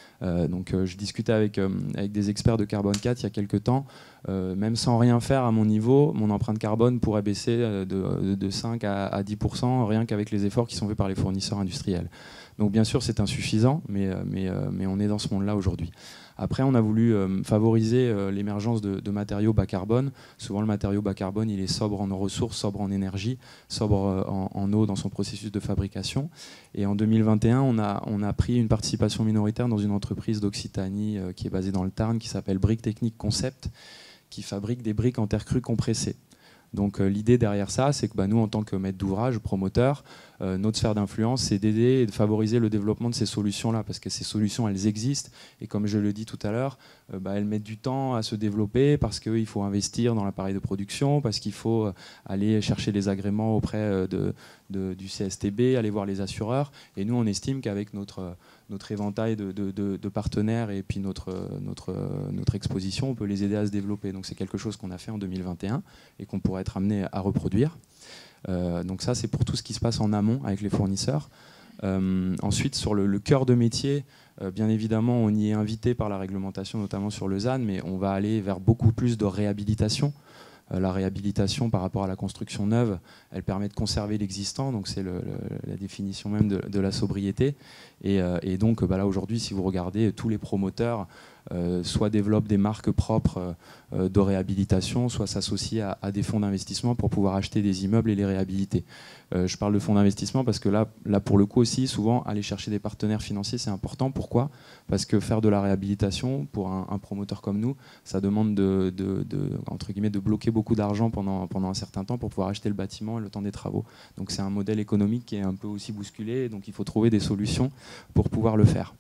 Je discutais avec des experts de Carbone 4 il y a quelques temps. Même sans rien faire à mon niveau, mon empreinte carbone pourrait baisser de 5 à 10% rien qu'avec les efforts qui sont faits par les fournisseurs industriels. Donc bien sûr c'est insuffisant, mais on est dans ce monde-là aujourd'hui. Après on a voulu favoriser l'émergence de matériaux bas carbone. Souvent le matériau bas carbone il est sobre en ressources, sobre en énergie, sobre en eau dans son processus de fabrication. Et en 2021 on a pris une participation minoritaire dans une entreprise d'Occitanie qui est basée dans le Tarn qui s'appelle Briques Techniques Concept, qui fabrique des briques en terre crue compressées. Donc l'idée derrière ça, c'est que nous, en tant que maître d'ouvrage, promoteur, notre sphère d'influence, c'est d'aider et de favoriser le développement de ces solutions-là, parce que ces solutions, elles existent, et comme je le dis tout à l'heure, elles mettent du temps à se développer, parce qu'il faut investir dans l'appareil de production, parce qu'il faut aller chercher les agréments auprès du CSTB, aller voir les assureurs, et nous, on estime qu'avec notre éventail de partenaires et puis notre exposition, on peut les aider à se développer. Donc c'est quelque chose qu'on a fait en 2021 et qu'on pourrait être amené à reproduire. Donc ça, c'est pour tout ce qui se passe en amont avec les fournisseurs. Ensuite, sur le cœur de métier, bien évidemment, on y est invité par la réglementation, notamment sur le ZAN, mais on va aller vers beaucoup plus de réhabilitation. La réhabilitation par rapport à la construction neuve, elle permet de conserver l'existant, donc c'est la définition même de la sobriété. Et donc là aujourd'hui, si vous regardez, tous les promoteurs soit développent des marques propres de réhabilitation, soit s'associent à des fonds d'investissement pour pouvoir acheter des immeubles et les réhabiliter. Je parle de fonds d'investissement parce que là pour le coup aussi, souvent aller chercher des partenaires financiers c'est important. Pourquoi ? Parce que faire de la réhabilitation pour un promoteur comme nous, ça demande entre guillemets, de bloquer beaucoup d'argent pendant un certain temps pour pouvoir acheter le bâtiment et le temps des travaux. Donc c'est un modèle économique qui est un peu aussi bousculé, donc il faut trouver des solutions pour pouvoir le faire.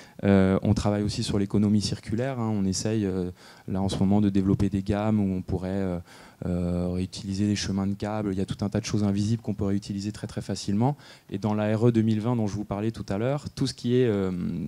On travaille aussi sur l'économie circulaire. On essaye là en ce moment de développer des gammes où on pourrait réutiliser des chemins de câbles. Il y a tout un tas de choses invisibles qu'on peut réutiliser très très facilement. Et dans la RE 2020 dont je vous parlais tout à l'heure, tout ce qui est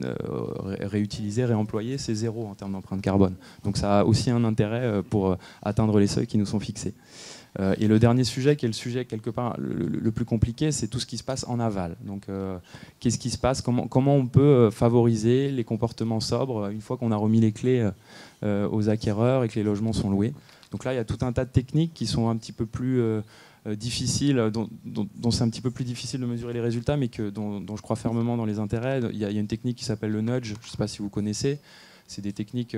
réutilisé, réemployé, c'est zéro en termes d'empreinte carbone. Donc ça a aussi un intérêt pour atteindre les seuils qui nous sont fixés. Et le dernier sujet, qui est le sujet quelque part le plus compliqué, c'est tout ce qui se passe en aval. Donc, qu'est-ce qui se passe ? Comment on peut favoriser les comportements sobres une fois qu'on a remis les clés aux acquéreurs et que les logements sont loués ? Donc là, il y a tout un tas de techniques qui sont un petit peu plus difficiles, dont c'est un petit peu plus difficile de mesurer les résultats, mais dont je crois fermement dans les intérêts. Il y a une technique qui s'appelle le nudge, je ne sais pas si vous connaissez. C'est des techniques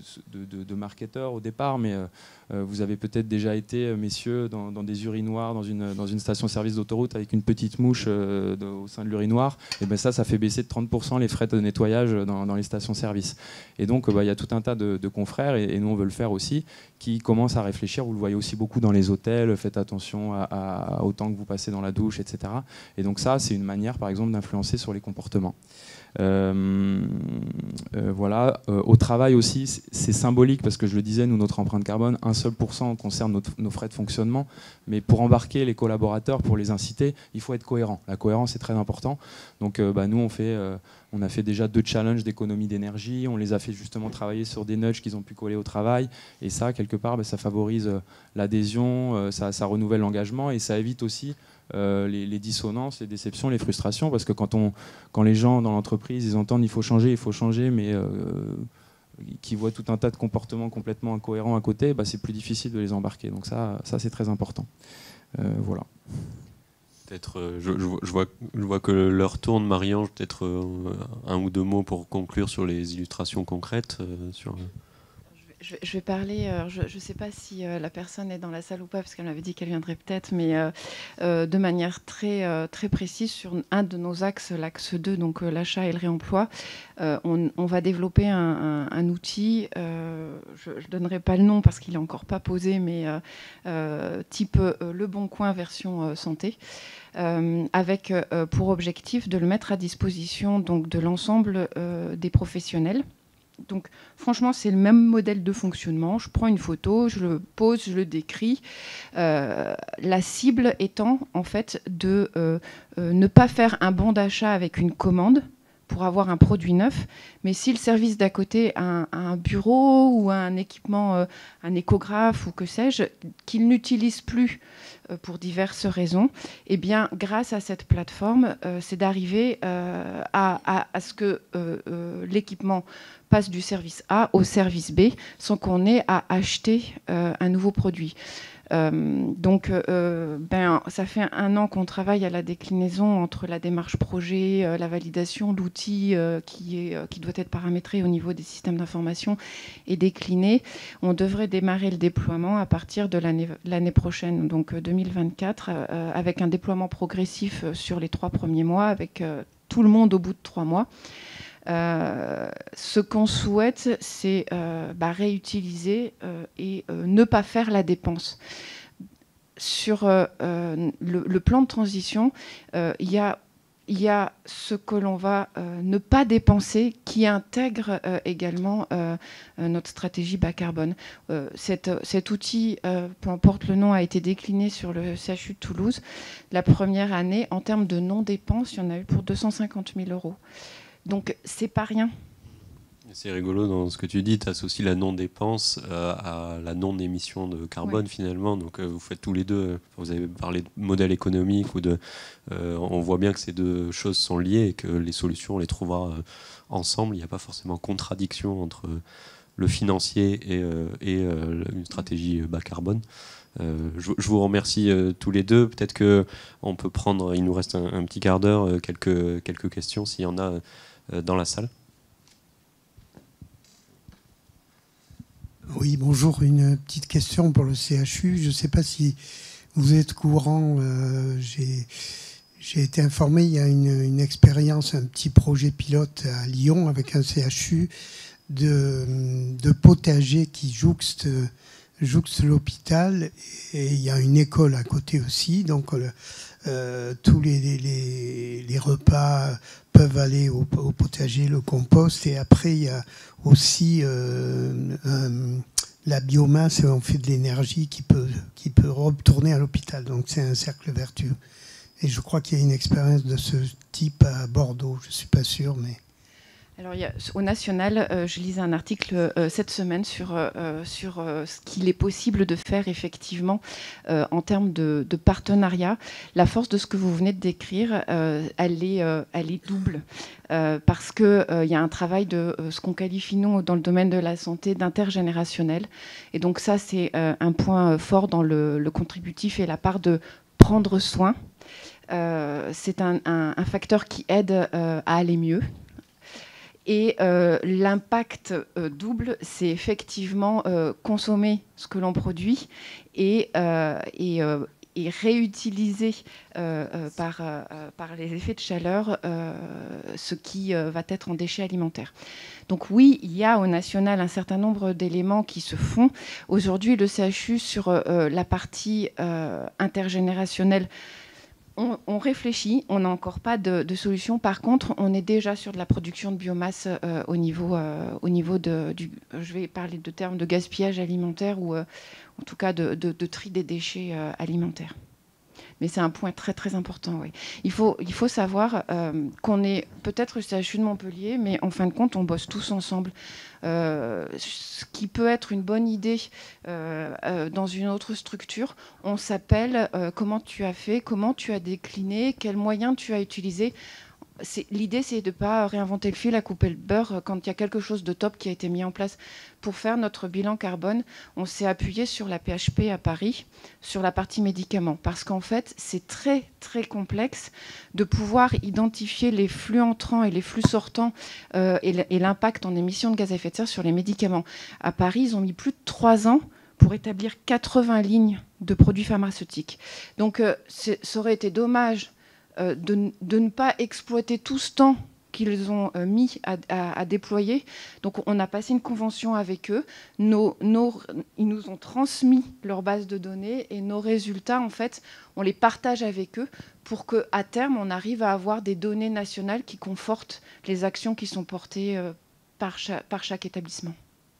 de marketeurs au départ, mais vous avez peut-être déjà été, messieurs, dans des urinoirs, dans une station-service d'autoroute avec une petite mouche au sein de l'urinoir. Et ben ça fait baisser de 30% les frais de nettoyage dans les stations-service. Et donc, il y a tout un tas de confrères, et nous on veut le faire aussi, qui commencent à réfléchir. Vous le voyez aussi beaucoup dans les hôtels. Faites attention au temps que vous passez dans la douche, etc. Et donc ça, c'est une manière, par exemple, d'influencer sur les comportements. Voilà. Au travail aussi, c'est symbolique parce que je le disais, nous, notre empreinte carbone, 1 seul % concerne nos frais de fonctionnement, mais pour embarquer les collaborateurs, pour les inciter, il faut être cohérent. La cohérence est très important. Donc nous, on a fait déjà 2 challenges d'économie d'énergie, on les a fait justement travailler sur des nudges qu'ils ont pu coller au travail, et ça, quelque part, ça favorise l'adhésion, ça renouvelle l'engagement, et ça évite aussi les dissonances, les déceptions, les frustrations, parce que quand les gens dans l'entreprise ils entendent il faut changer, mais qui voient tout un tas de comportements complètement incohérents à côté, c'est plus difficile de les embarquer. Donc ça c'est très important. Voilà. Peut-être, je vois que l'heure tourne, Marie-Ange, peut-être un ou deux mots pour conclure sur les illustrations concrètes. Je vais parler, je ne sais pas si la personne est dans la salle ou pas, parce qu'elle m'avait dit qu'elle viendrait peut-être, mais de manière très précise sur un de nos axes, l'axe 2, donc l'achat et le réemploi. On va développer un outil, je ne donnerai pas le nom parce qu'il n'est encore pas posé, mais type Le Bon Coin version santé. Avec pour objectif de le mettre à disposition donc, de l'ensemble des professionnels. Donc franchement, c'est le même modèle de fonctionnement. Je prends une photo, je le pose, je le décris. La cible étant en fait de ne pas faire un bon d'achat avec une commande pour avoir un produit neuf, mais si le service d'à côté a un bureau ou un équipement, un échographe ou que sais-je, qu'il n'utilise plus pour diverses raisons, eh bien, grâce à cette plateforme, c'est d'arriver à ce que l'équipement passe du service A au service B sans qu'on ait à acheter un nouveau produit. Donc, ça fait 1 an qu'on travaille à la déclinaison entre la démarche projet, la validation, l'outil qui doit être paramétré au niveau des systèmes d'information et décliné. On devrait démarrer le déploiement à partir de l'année prochaine, donc 2024, avec un déploiement progressif sur les 3 premiers mois, avec tout le monde au bout de 3 mois. Ce qu'on souhaite, c'est réutiliser et ne pas faire la dépense. Sur le plan de transition, il y a ce que l'on va ne pas dépenser qui intègre également notre stratégie bas carbone. Cet outil, peu importe le nom, a été décliné sur le CHU de Toulouse. La première année, en termes de non-dépenses, il y en a eu pour 250 000 €. Donc, c'est pas rien. C'est rigolo dans ce que tu dis, tu associes la non-dépense à la non-émission de carbone, oui. Finalement. Donc vous faites tous les deux, vous avez parlé de modèle économique, on voit bien que ces deux choses sont liées et que les solutions, on les trouvera ensemble. Il n'y a pas forcément contradiction entre le financier et une stratégie bas carbone. Je vous remercie tous les deux. Peut-être qu'on peut prendre, il nous reste un petit quart d'heure, quelques questions s'il y en a dans la salle. Oui, bonjour. Une petite question pour le CHU. Je ne sais pas si vous êtes courant. J'ai été informé, il y a une expérience, un petit projet pilote à Lyon avec un CHU de potager qui jouxte l'hôpital. Et il y a une école à côté aussi. Donc tous les repas peuvent aller au potager, le compost. Et après, il y a aussi la biomasse, on fait de l'énergie qui peut retourner à l'hôpital. Donc c'est un cercle vertueux. Et je crois qu'il y a une expérience de ce type à Bordeaux. Je ne suis pas sûr, mais... Alors, au National, je lisais un article cette semaine sur ce qu'il est possible de faire effectivement en termes de partenariat. La force de ce que vous venez de décrire, elle est double. Parce qu'il y a un travail de ce qu'on qualifie, nous, dans le domaine de la santé, d'intergénérationnel. Et donc ça, c'est un point fort dans le contributif et la part de prendre soin. C'est un facteur qui aide à aller mieux. Et l'impact double, c'est effectivement consommer ce que l'on produit et réutiliser par les effets de chaleur ce qui va être en déchets alimentaires. Donc oui, il y a au National un certain nombre d'éléments qui se font. Aujourd'hui, le CHU, sur la partie intergénérationnelle, on réfléchit, on n'a encore pas de solution. Par contre, on est déjà sur de la production de biomasse au niveau je vais parler de termes de gaspillage alimentaire ou en tout cas de tri des déchets alimentaires. Mais c'est un point très très important. Oui. Il faut savoir qu'on est peut-être le CHU de Montpellier, mais en fin de compte, on bosse tous ensemble. Ce qui peut être une bonne idée dans une autre structure, on s'appelle comment tu as fait, comment tu as décliné, quels moyens tu as utilisés. l'idée, c'est de ne pas réinventer le fil à couper le beurre quand il y a quelque chose de top qui a été mis en place. Pour faire notre bilan carbone, on s'est appuyé sur la PHP à Paris, sur la partie médicaments, parce qu'en fait, c'est très, très complexe de pouvoir identifier les flux entrants et les flux sortants et l'impact en émissions de gaz à effet de serre sur les médicaments. À Paris, ils ont mis plus de 3 ans pour établir 80 lignes de produits pharmaceutiques. Donc, ça aurait été dommage de ne pas exploiter tout ce temps qu'ils ont mis à déployer. Donc on a passé une convention avec eux. Ils nous ont transmis leur base de données et nos résultats, en fait, on les partage avec eux pour qu'à terme, on arrive à avoir des données nationales qui confortent les actions qui sont portées par chaque établissement.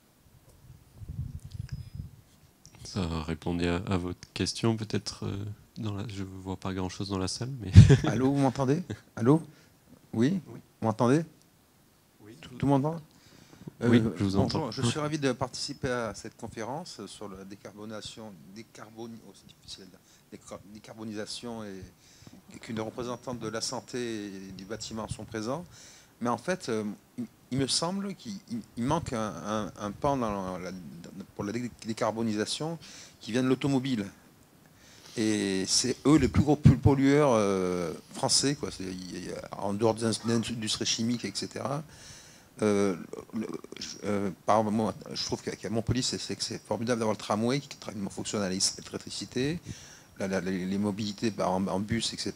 Ça répondait à votre question, peut-être. Je ne vois pas grand-chose dans la salle. Mais... Allô, vous m'entendez? Allô? Oui, oui. Vous m'entendez? Oui. Tout le monde entend? Oui, je vous entends. Bonjour, je suis ravi de participer à cette conférence sur la décarbonisation et qu'une représentante de la santé et du bâtiment sont présents. Mais en fait, il me semble qu'il manque un pan pour la décarbonisation qui vient de l'automobile. Et c'est eux les plus gros pollueurs français, quoi. En dehors des industries chimiques, etc. Par exemple, moi, je trouve qu'à Montpellier, c'est formidable d'avoir le tramway qui fonctionne à l'électricité, les mobilités en bus, etc.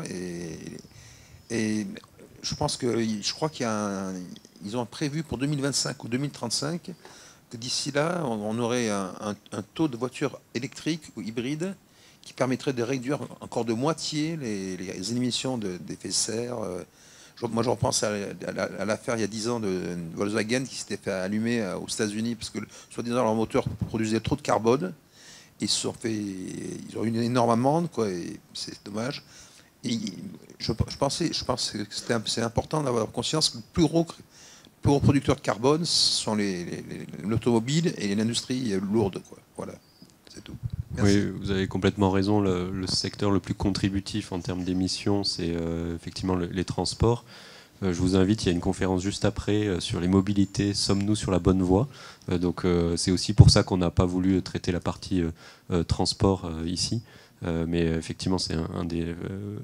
Et je crois qu'ils ont prévu pour 2025 ou 2035 que d'ici là, on aurait un taux de voitures électriques ou hybrides qui permettrait de réduire encore de moitié les émissions d'effets de serre. Moi, je repense à l'affaire il y a 10 ans de Volkswagen qui s'était fait allumer aux États-Unis parce que, soi-disant, leur moteur produisait trop de carbone. Ils ont eu une énorme amende, quoi, et c'est dommage. Et je pense que c'est important d'avoir conscience que le plus gros producteur de carbone sont l'automobile et l'industrie lourde, quoi. Voilà, c'est tout. Merci. Oui, vous avez complètement raison. Le secteur le plus contributif en termes d'émissions, c'est effectivement les transports. Je vous invite, il y a une conférence juste après sur les mobilités. Sommes-nous sur la bonne voie? Donc c'est aussi pour ça qu'on n'a pas voulu traiter la partie transport ici. Mais effectivement, c'est un des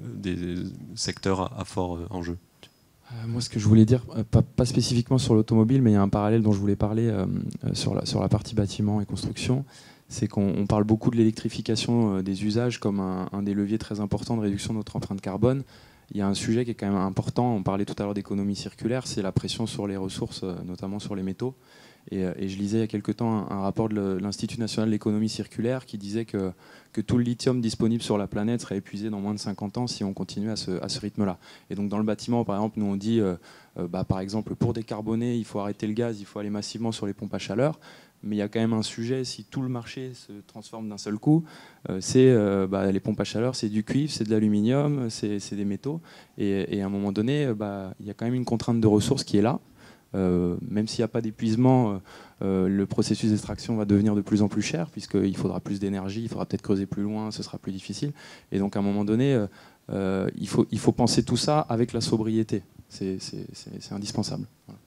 secteurs à fort enjeu. Moi, ce que je voulais dire, pas spécifiquement sur l'automobile, mais il y a un parallèle dont je voulais parler sur la partie bâtiment et construction. C'est qu'on parle beaucoup de l'électrification des usages comme un des leviers très importants de réduction de notre empreinte carbone. Il y a un sujet qui est quand même important, on parlait tout à l'heure d'économie circulaire, c'est la pression sur les ressources, notamment sur les métaux. Et je lisais il y a quelque temps un rapport de l'Institut national de l'économie circulaire qui disait que tout le lithium disponible sur la planète serait épuisé dans moins de 50 ans si on continuait à ce rythme-là. Et donc dans le bâtiment, par exemple, nous on dit, par exemple, pour décarboner, il faut arrêter le gaz, il faut aller massivement sur les pompes à chaleur. Mais il y a quand même un sujet, si tout le marché se transforme d'un seul coup, c'est les pompes à chaleur, c'est du cuivre, c'est de l'aluminium, c'est des métaux. Et à un moment donné, il y a quand même une contrainte de ressources qui est là. Même s'il n'y a pas d'épuisement, le processus d'extraction va devenir de plus en plus cher, puisqu'il faudra plus d'énergie, il faudra peut-être creuser plus loin, ce sera plus difficile. Et donc à un moment donné, il faut penser tout ça avec la sobriété. C'est indispensable. Voilà.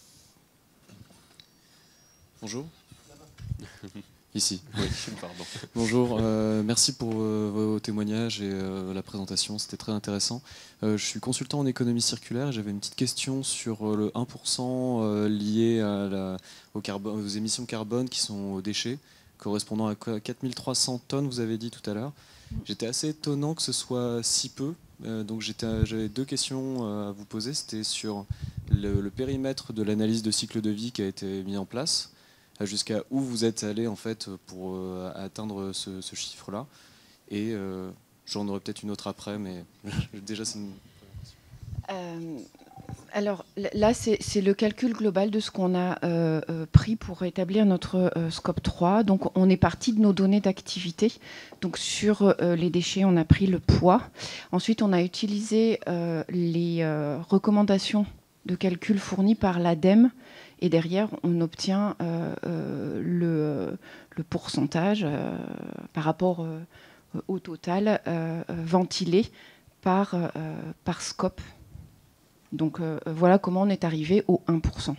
Bonjour. Ici, oui, pardon. Bonjour, merci pour vos témoignages et la présentation, c'était très intéressant. Je suis consultant en économie circulaire et j'avais une petite question sur le 1% lié aux émissions de carbone qui sont aux déchets, correspondant à 4300 tonnes, vous avez dit tout à l'heure. J'étais assez étonnant que ce soit si peu, donc j'avais deux questions à vous poser. C'était sur le périmètre de l'analyse de cycle de vie qui a été mis en place, jusqu'à où vous êtes allé en fait pour atteindre ce chiffre-là. Et j'en aurai peut-être une autre après, mais déjà c'est une... Alors là, c'est le calcul global de ce qu'on a pris pour établir notre scope 3. Donc on est parti de nos données d'activité. Donc sur les déchets, on a pris le poids. Ensuite, on a utilisé les recommandations de calcul fournies par l'ADEME. Et derrière, on obtient le pourcentage par rapport au total ventilé par scope. Donc voilà comment on est arrivé au 1%.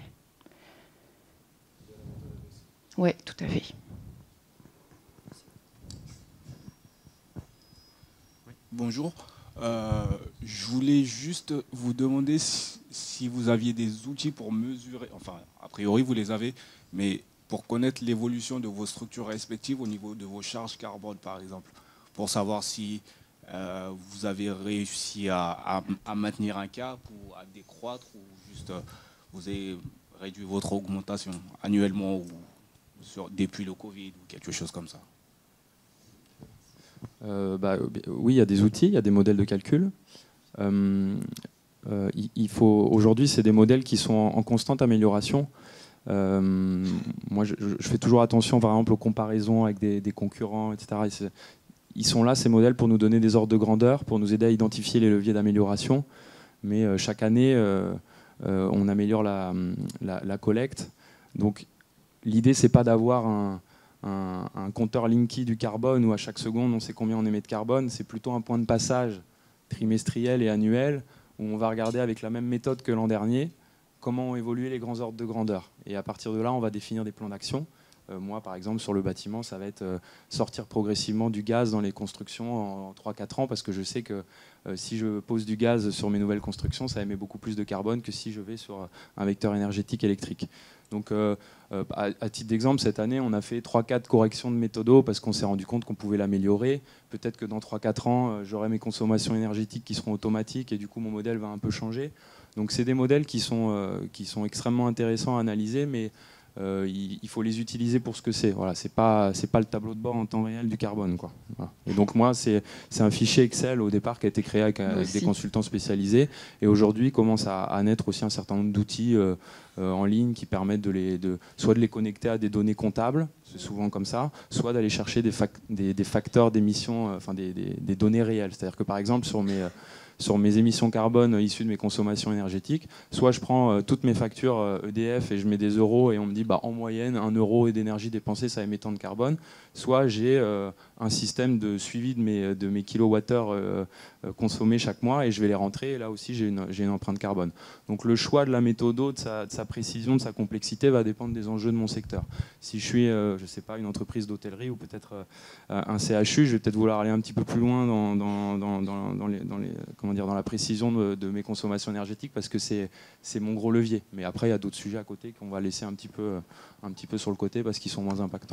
Oui, tout à fait. Bonjour. Je voulais juste vous demander si vous aviez des outils pour mesurer, enfin, a priori vous les avez, mais pour connaître l'évolution de vos structures respectives au niveau de vos charges carbone, par exemple, pour savoir si vous avez réussi à maintenir un cap ou à décroître ou juste vous avez réduit votre augmentation annuellement ou depuis le Covid ou quelque chose comme ça. Oui, il y a des outils, il y a des modèles de calcul. Aujourd'hui, c'est des modèles qui sont en constante amélioration. Moi, je fais toujours attention, par exemple, aux comparaisons avec des concurrents, etc. Ils sont là, ces modèles, pour nous donner des ordres de grandeur, pour nous aider à identifier les leviers d'amélioration. Mais chaque année, on améliore la collecte. Donc, l'idée, c'est pas d'avoir un compteur Linky du carbone où à chaque seconde on sait combien on émet de carbone. C'est plutôt un point de passage trimestriel et annuel où on va regarder avec la même méthode que l'an dernier comment ont évolué les grands ordres de grandeur. Et à partir de là, on va définir des plans d'action. Moi, par exemple, sur le bâtiment, ça va être sortir progressivement du gaz dans les constructions en 3-4 ans, parce que je sais que si je pose du gaz sur mes nouvelles constructions, ça émet beaucoup plus de carbone que si je vais sur un vecteur énergétique électrique. Donc, à titre d'exemple, cette année, on a fait 3-4 corrections de méthodo parce qu'on s'est rendu compte qu'on pouvait l'améliorer. Peut-être que dans 3-4 ans, j'aurai mes consommations énergétiques qui seront automatiques et du coup, mon modèle va un peu changer. Donc, c'est des modèles qui sont extrêmement intéressants à analyser, mais il faut les utiliser pour ce que c'est. Voilà, c'est pas le tableau de bord en temps réel du carbone, quoi. Voilà. Et donc moi, c'est un fichier Excel au départ qui a été créé avec des consultants spécialisés, et aujourd'hui commence à naître aussi un certain nombre d'outils en ligne qui permettent soit de les connecter à des données comptables, c'est souvent comme ça, soit d'aller chercher des facteurs d'émission, enfin des données réelles. C'est-à-dire que par exemple sur mes émissions carbone issues de mes consommations énergétiques, soit je prends toutes mes factures EDF et je mets des euros et on me dit en moyenne 1 euro d'énergie dépensée ça émet tant de carbone, soit j'ai un système de suivi de mes kilowattheures consommés chaque mois et je vais les rentrer et là aussi j'ai une empreinte carbone. Donc le choix de la méthode, de sa précision, de sa complexité va dépendre des enjeux de mon secteur. Si je suis je sais pas, une entreprise d'hôtellerie ou peut-être un CHU, je vais peut-être vouloir aller un petit peu plus loin dans la précision de mes consommations énergétiques parce que c'est mon gros levier. Mais après, il y a d'autres sujets à côté qu'on va laisser un petit peu sur le côté parce qu'ils sont moins impactants.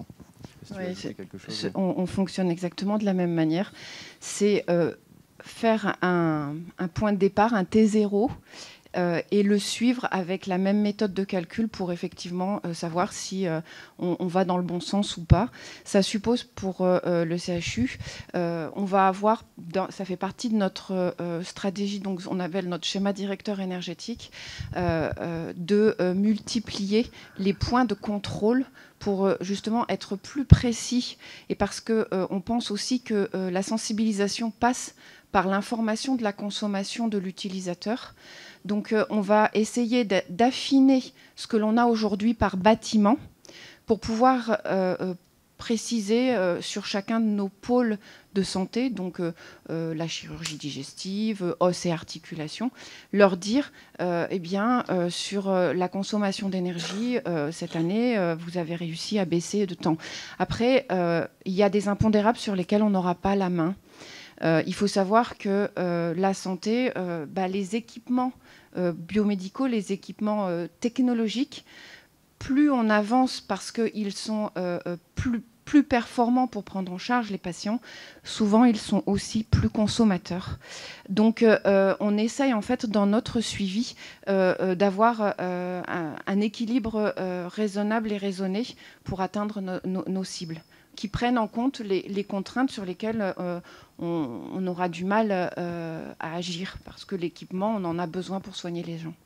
On fonctionne exactement de la même manière. C'est faire un point de départ, un T0, et le suivre avec la même méthode de calcul pour effectivement savoir si on va dans le bon sens ou pas. Ça suppose pour le CHU, on va avoir, ça fait partie de notre stratégie, donc on appelle notre schéma directeur énergétique, de multiplier les points de contrôle pour justement être plus précis, et parce qu'on pense aussi que la sensibilisation passe par l'information de la consommation de l'utilisateur. Donc on va essayer d'affiner ce que l'on a aujourd'hui par bâtiment pour pouvoir préciser sur chacun de nos pôles de santé, donc la chirurgie digestive, os et articulations, leur dire, sur la consommation d'énergie, cette année, vous avez réussi à baisser de temps. Après, il y a des impondérables sur lesquels on n'aura pas la main. Il faut savoir que la santé, les équipements biomédicaux, les équipements technologiques, plus on avance parce qu'ils sont plus performants pour prendre en charge les patients, souvent ils sont aussi plus consommateurs. Donc on essaye en fait dans notre suivi d'avoir un équilibre raisonnable et raisonné pour atteindre nos cibles, qui prennent en compte les contraintes sur lesquelles on aura du mal à agir, parce que l'équipement, on en a besoin pour soigner les gens.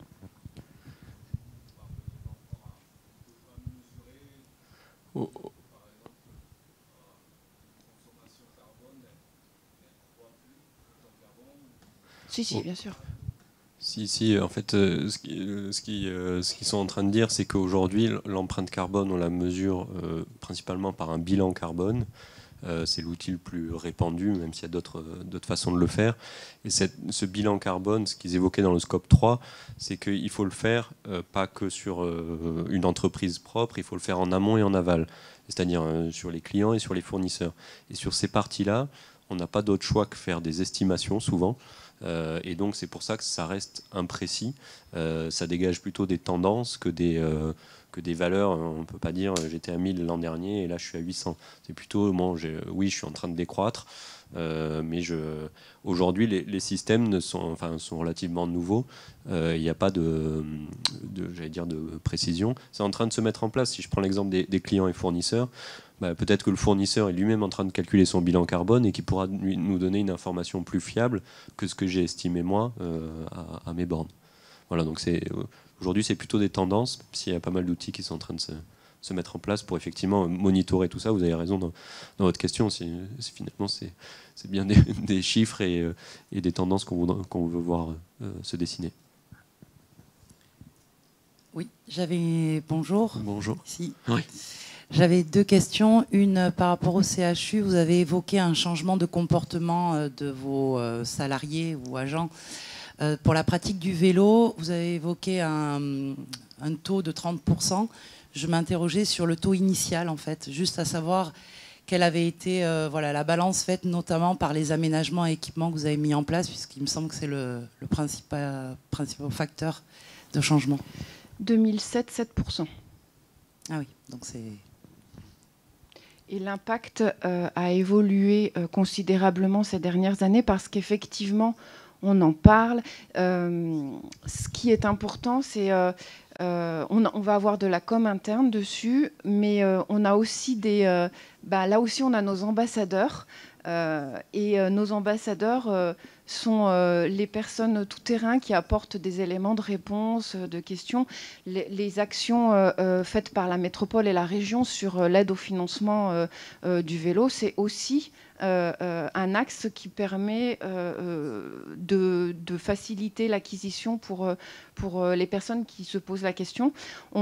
Si, bien sûr. Si, en fait, ce qu'ils sont en train de dire, c'est qu'aujourd'hui, l'empreinte carbone, on la mesure principalement par un bilan carbone. c'est l'outil le plus répandu, même s'il y a d'autres façons de le faire. Et ce bilan carbone, ce qu'ils évoquaient dans le scope 3, c'est qu'il faut le faire pas que sur une entreprise propre, il faut le faire en amont et en aval, c'est-à-dire sur les clients et sur les fournisseurs. Et sur ces parties-là, on n'a pas d'autre choix que faire des estimations souvent. Et donc c'est pour ça que ça reste imprécis. Ça dégage plutôt des tendances que des valeurs. On ne peut pas dire j'étais à 1000 l'an dernier et là je suis à 800. C'est plutôt bon, oui, je suis en train de décroître, mais aujourd'hui les systèmes sont relativement nouveaux. Il n'y a pas j'allais dire de précision. C'est en train de se mettre en place. Si je prends l'exemple des clients et fournisseurs, peut-être que le fournisseur est lui-même en train de calculer son bilan carbone et qu'il pourra nous donner une information plus fiable que ce que j'ai estimé moi à mes bornes. Voilà, donc aujourd'hui c'est plutôt des tendances, même s'il y a pas mal d'outils qui sont en train de se mettre en place pour effectivement monitorer tout ça. Vous avez raison dans votre question, finalement c'est bien des chiffres et des tendances qu'on veut voir se dessiner. Oui, bonjour. Bonjour. Si. Oui. J'avais deux questions. Une par rapport au CHU, vous avez évoqué un changement de comportement de vos salariés ou agents. Pour la pratique du vélo, vous avez évoqué un taux de 30%. Je m'interrogeais sur le taux initial, en fait, juste à savoir quelle avait été la balance faite notamment par les aménagements et équipements que vous avez mis en place, puisqu'il me semble que c'est le principal facteur de changement. 2007, 7%. Ah oui, donc c'est... Et l'impact a évolué considérablement ces dernières années parce qu'effectivement, on en parle. Ce qui est important, c'est on va avoir de la com interne dessus, mais on a aussi là aussi, on a nos ambassadeurs. Et nos ambassadeurs sont les personnes tout-terrain qui apportent des éléments de réponse, de questions. Les actions faites par la métropole et la région sur l'aide au financement du vélo, c'est aussi un axe qui permet de faciliter l'acquisition pour les personnes qui se posent la question.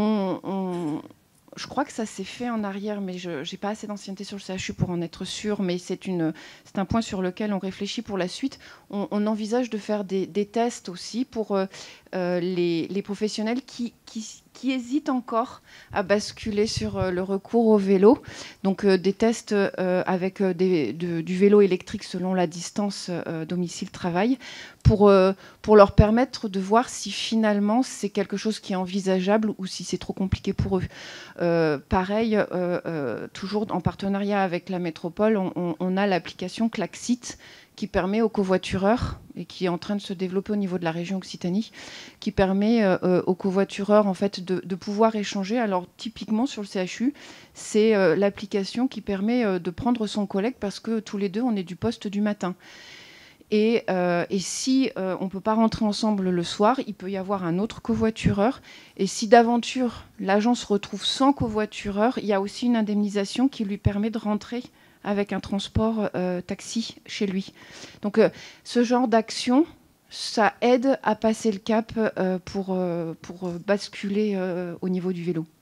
Je crois que ça s'est fait en arrière, mais je n'ai pas assez d'ancienneté sur le CHU pour en être sûre, mais c'est un point sur lequel on réfléchit pour la suite. On envisage de faire des tests aussi pour les professionnels qui hésitent encore à basculer sur le recours au vélo. Donc des tests avec du vélo électrique selon la distance domicile-travail pour leur permettre de voir si finalement c'est quelque chose qui est envisageable ou si c'est trop compliqué pour eux. Pareil, toujours en partenariat avec la métropole, on a l'application Klaxit qui permet aux covoitureurs, et qui est en train de se développer au niveau de la région Occitanie, qui permet aux covoitureurs en fait, de pouvoir échanger. Alors typiquement sur le CHU, c'est l'application qui permet de prendre son collègue parce que tous les deux, on est du poste du matin. Et si on ne peut pas rentrer ensemble le soir, il peut y avoir un autre covoitureur. Et si d'aventure, l'agent se retrouve sans covoitureur, il y a aussi une indemnisation qui lui permet de rentrer avec un transport taxi chez lui. Donc ce genre d'action, ça aide à passer le cap pour basculer au niveau du vélo.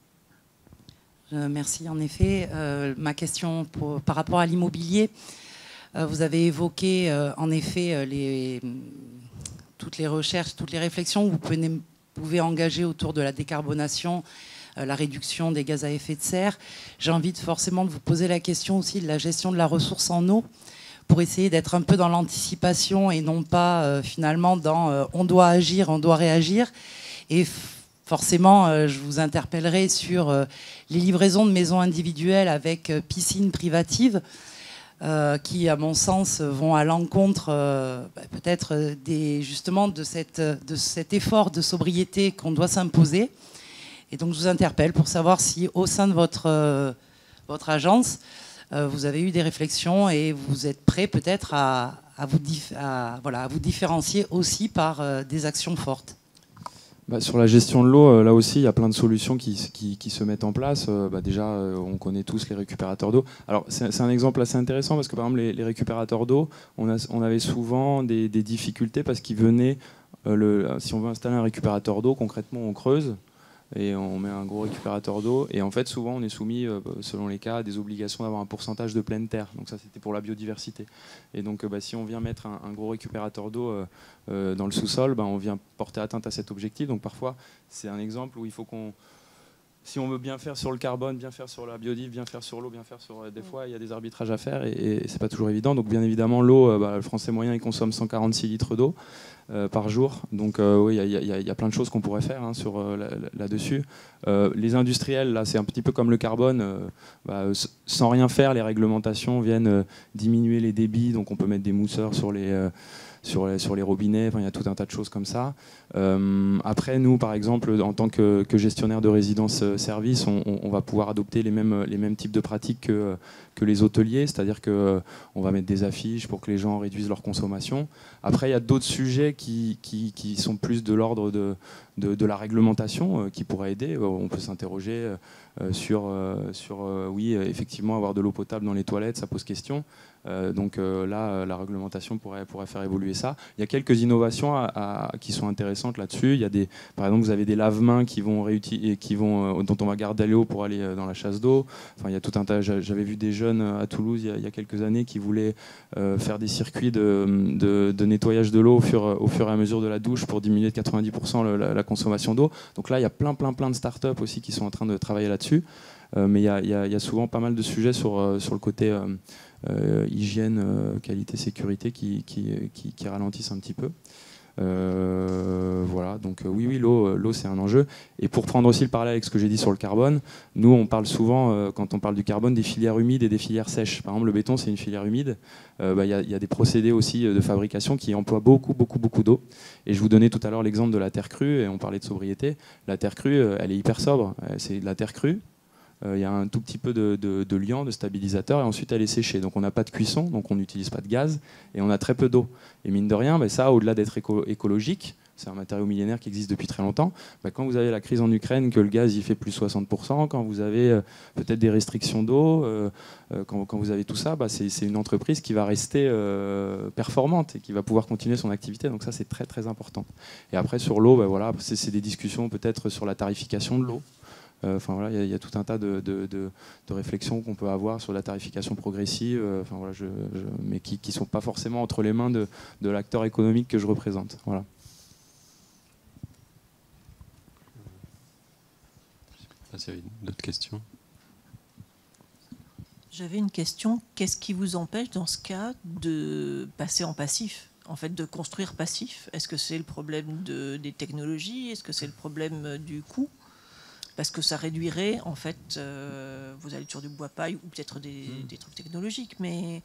Merci. En effet, ma question par rapport à l'immobilier, vous avez évoqué en effet toutes les recherches, toutes les réflexions que vous pouvez engager autour de la décarbonation, la réduction des gaz à effet de serre. J'ai envie forcément de vous poser la question aussi de la gestion de la ressource en eau pour essayer d'être un peu dans l'anticipation et non pas finalement dans on doit agir, on doit réagir. Et forcément, je vous interpellerai sur les livraisons de maisons individuelles avec piscine privative qui, à mon sens, vont à l'encontre peut-être justement de cet effort de sobriété qu'on doit s'imposer. Et donc, je vous interpelle pour savoir si, au sein de votre agence, vous avez eu des réflexions et vous êtes prêt peut-être à vous différencier aussi par des actions fortes. Sur la gestion de l'eau, là aussi, il y a plein de solutions qui se mettent en place. Déjà, on connaît tous les récupérateurs d'eau. Alors, c'est un exemple assez intéressant parce que, par exemple, les récupérateurs d'eau, on avait souvent des difficultés parce qu'ils venaient, si on veut installer un récupérateur d'eau, concrètement, on creuse. et on met un gros récupérateur d'eau. Et en fait, souvent, on est soumis, selon les cas, à des obligations d'avoir un pourcentage de pleine terre. Donc ça, c'était pour la biodiversité. Et donc, si on vient mettre un gros récupérateur d'eau dans le sous-sol, on vient porter atteinte à cet objectif. Donc parfois, c'est un exemple où il faut qu'on... Si on veut bien faire sur le carbone, bien faire sur la biodive, bien faire sur l'eau, bien faire sur... Des fois, il y a des arbitrages à faire et c'est pas toujours évident. Donc bien évidemment, l'eau, le Français moyen, il consomme 146 litres d'eau par jour. Donc oui, il y a plein de choses qu'on pourrait faire là-dessus. Les industriels, là, c'est un petit peu comme le carbone. Sans rien faire, les réglementations viennent diminuer les débits. Donc on peut mettre des mousseurs sur les robinets, il y a tout un tas de choses comme ça. Après, nous, par exemple, en tant que gestionnaire de résidence-service, on va pouvoir adopter les mêmes types de pratiques que les hôteliers, c'est-à-dire qu'on va mettre des affiches pour que les gens réduisent leur consommation. Après, il y a d'autres sujets qui sont plus de l'ordre de la réglementation qui pourraient aider. On peut s'interroger sur oui, effectivement, avoir de l'eau potable dans les toilettes, ça pose question. Donc là, la réglementation pourrait faire évoluer ça. Il y a quelques innovations qui sont intéressantes là-dessus. Il y a par exemple, vous avez des lave-mains dont on va garder l'eau pour aller dans la chasse d'eau. Enfin, il y a tout un tas. J'avais vu des jeunes à Toulouse il y a quelques années qui voulaient faire des circuits de nettoyage de l'eau au fur et à mesure de la douche pour diminuer de 90% la consommation d'eau. Donc là, il y a plein de startups aussi qui sont en train de travailler là-dessus. Mais il y a souvent pas mal de sujets sur le côté hygiène, qualité, sécurité qui ralentissent un petit peu. Voilà, donc oui, l'eau c'est un enjeu. Et pour prendre aussi le parallèle avec ce que j'ai dit sur le carbone, nous on parle souvent, quand on parle du carbone, des filières humides et des filières sèches. Par exemple, le béton c'est une filière humide. Y a des procédés aussi de fabrication qui emploient beaucoup d'eau. Et je vous donnais tout à l'heure l'exemple de la terre crue, et on parlait de sobriété. La terre crue, elle est hyper sobre. C'est de la terre crue. Il y a un tout petit peu de liant, de stabilisateur, et ensuite elle est séchée. Donc on n'a pas de cuisson, donc on n'utilise pas de gaz, et on a très peu d'eau. Et mine de rien, ça, au-delà d'être écologique, c'est un matériau millénaire qui existe depuis très longtemps, quand vous avez la crise en Ukraine, que le gaz il fait plus 60%, quand vous avez peut-être des restrictions d'eau, quand vous avez tout ça, c'est une entreprise qui va rester performante et qui va pouvoir continuer son activité. Donc ça, c'est très très important. Et après, sur l'eau, voilà, c'est des discussions peut-être sur la tarification de l'eau. Enfin, voilà, il y a tout un tas de réflexions qu'on peut avoir sur la tarification progressive, voilà, mais qui ne sont pas forcément entre les mains de l'acteur économique que je représente. Voilà. Je ne sais pas s'il y avait d'autres questions. J'avais une question. Qu'est-ce qui vous empêche dans ce cas de passer en passif ? En fait, de construire passif ? Est-ce que c'est le problème des technologies ? Est-ce que c'est le problème du coût ? Parce que ça réduirait, en fait, vous allez sur du bois-paille ou peut-être des trucs technologiques, mais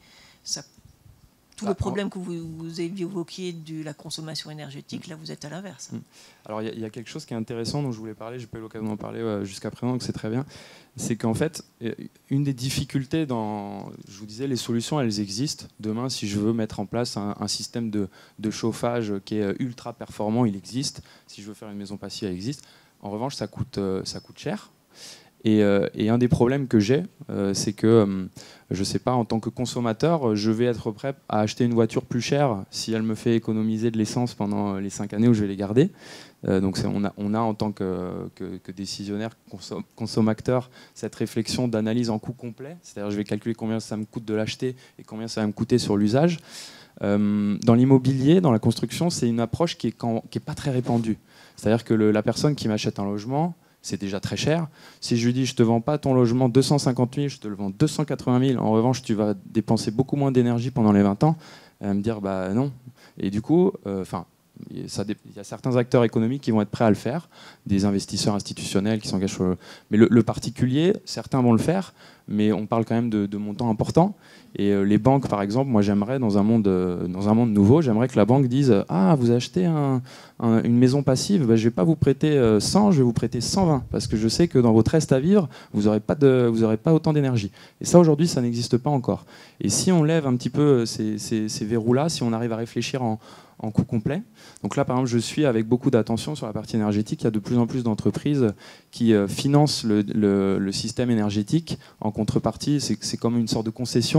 tout le problème que vous évoquiez de la consommation énergétique, là, vous êtes à l'inverse. Alors, il y a quelque chose qui est intéressant dont je voulais parler, j'ai pas eu l'occasion d'en parler jusqu'à présent, donc c'est très bien. C'est qu'en fait, une des difficultés je vous disais, les solutions, elles existent. Demain, si je veux mettre en place un système de chauffage qui est ultra performant, il existe. Si je veux faire une maison passive, elle existe. En revanche, ça coûte cher. Et un des problèmes que j'ai, c'est que, je ne sais pas, en tant que consommateur, je vais être prêt à acheter une voiture plus chère si elle me fait économiser de l'essence pendant les 5 années où je vais les garder. Donc on a en tant que décisionnaire, consommateur, cette réflexion d'analyse en coût complet. C'est-à-dire je vais calculer combien ça me coûte de l'acheter et combien ça va me coûter sur l'usage. Dans l'immobilier, dans la construction, c'est une approche qui est pas très répandue. C'est-à-dire que la personne qui m'achète un logement, c'est déjà très cher. Si je lui dis je te vends pas ton logement 250 000, je te le vends 280 000, en revanche tu vas dépenser beaucoup moins d'énergie pendant les 20 ans, elle va me dire non. Et du coup, il y a certains acteurs économiques qui vont être prêts à le faire, des investisseurs institutionnels qui s'engagent sur mais le particulier, certains vont le faire, mais on parle quand même de montants importants. Et les banques, par exemple, moi j'aimerais, dans un monde nouveau, j'aimerais que la banque dise « Ah, vous achetez une maison passive, je ne vais pas vous prêter 100, je vais vous prêter 120, parce que je sais que dans votre reste à vivre, vous n'aurez pas autant d'énergie. » Et ça, aujourd'hui, ça n'existe pas encore. Et si on lève un petit peu ces verrous-là, si on arrive à réfléchir en coût complet. Donc là, par exemple, je suis avec beaucoup d'attention sur la partie énergétique. Il y a de plus en plus d'entreprises qui financent le système énergétique. En contrepartie, c'est comme une sorte de concession.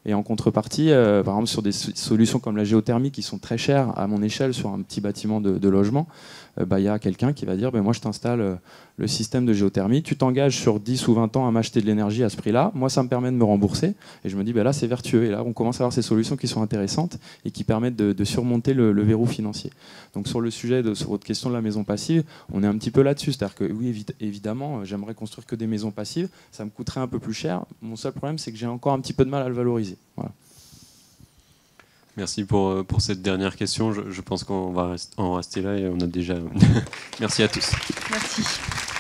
Et en contrepartie, par exemple sur des solutions comme la géothermie qui sont très chères à mon échelle sur un petit bâtiment de logement, y a quelqu'un qui va dire moi je t'installe le système de géothermie, tu t'engages sur 10 ou 20 ans à m'acheter de l'énergie à ce prix-là, moi ça me permet de me rembourser, et je me dis là c'est vertueux, et là on commence à avoir ces solutions qui sont intéressantes et qui permettent de surmonter le verrou financier. Donc sur le sujet sur votre question de la maison passive, on est un petit peu là-dessus, c'est-à-dire que oui évidemment j'aimerais construire que des maisons passives, ça me coûterait un peu plus cher, mon seul problème c'est que j'ai encore un petit peu de mal à le valoriser. Voilà. Merci pour cette dernière question. Je pense qu'on va en rester là et on a déjà... Merci à tous. Merci.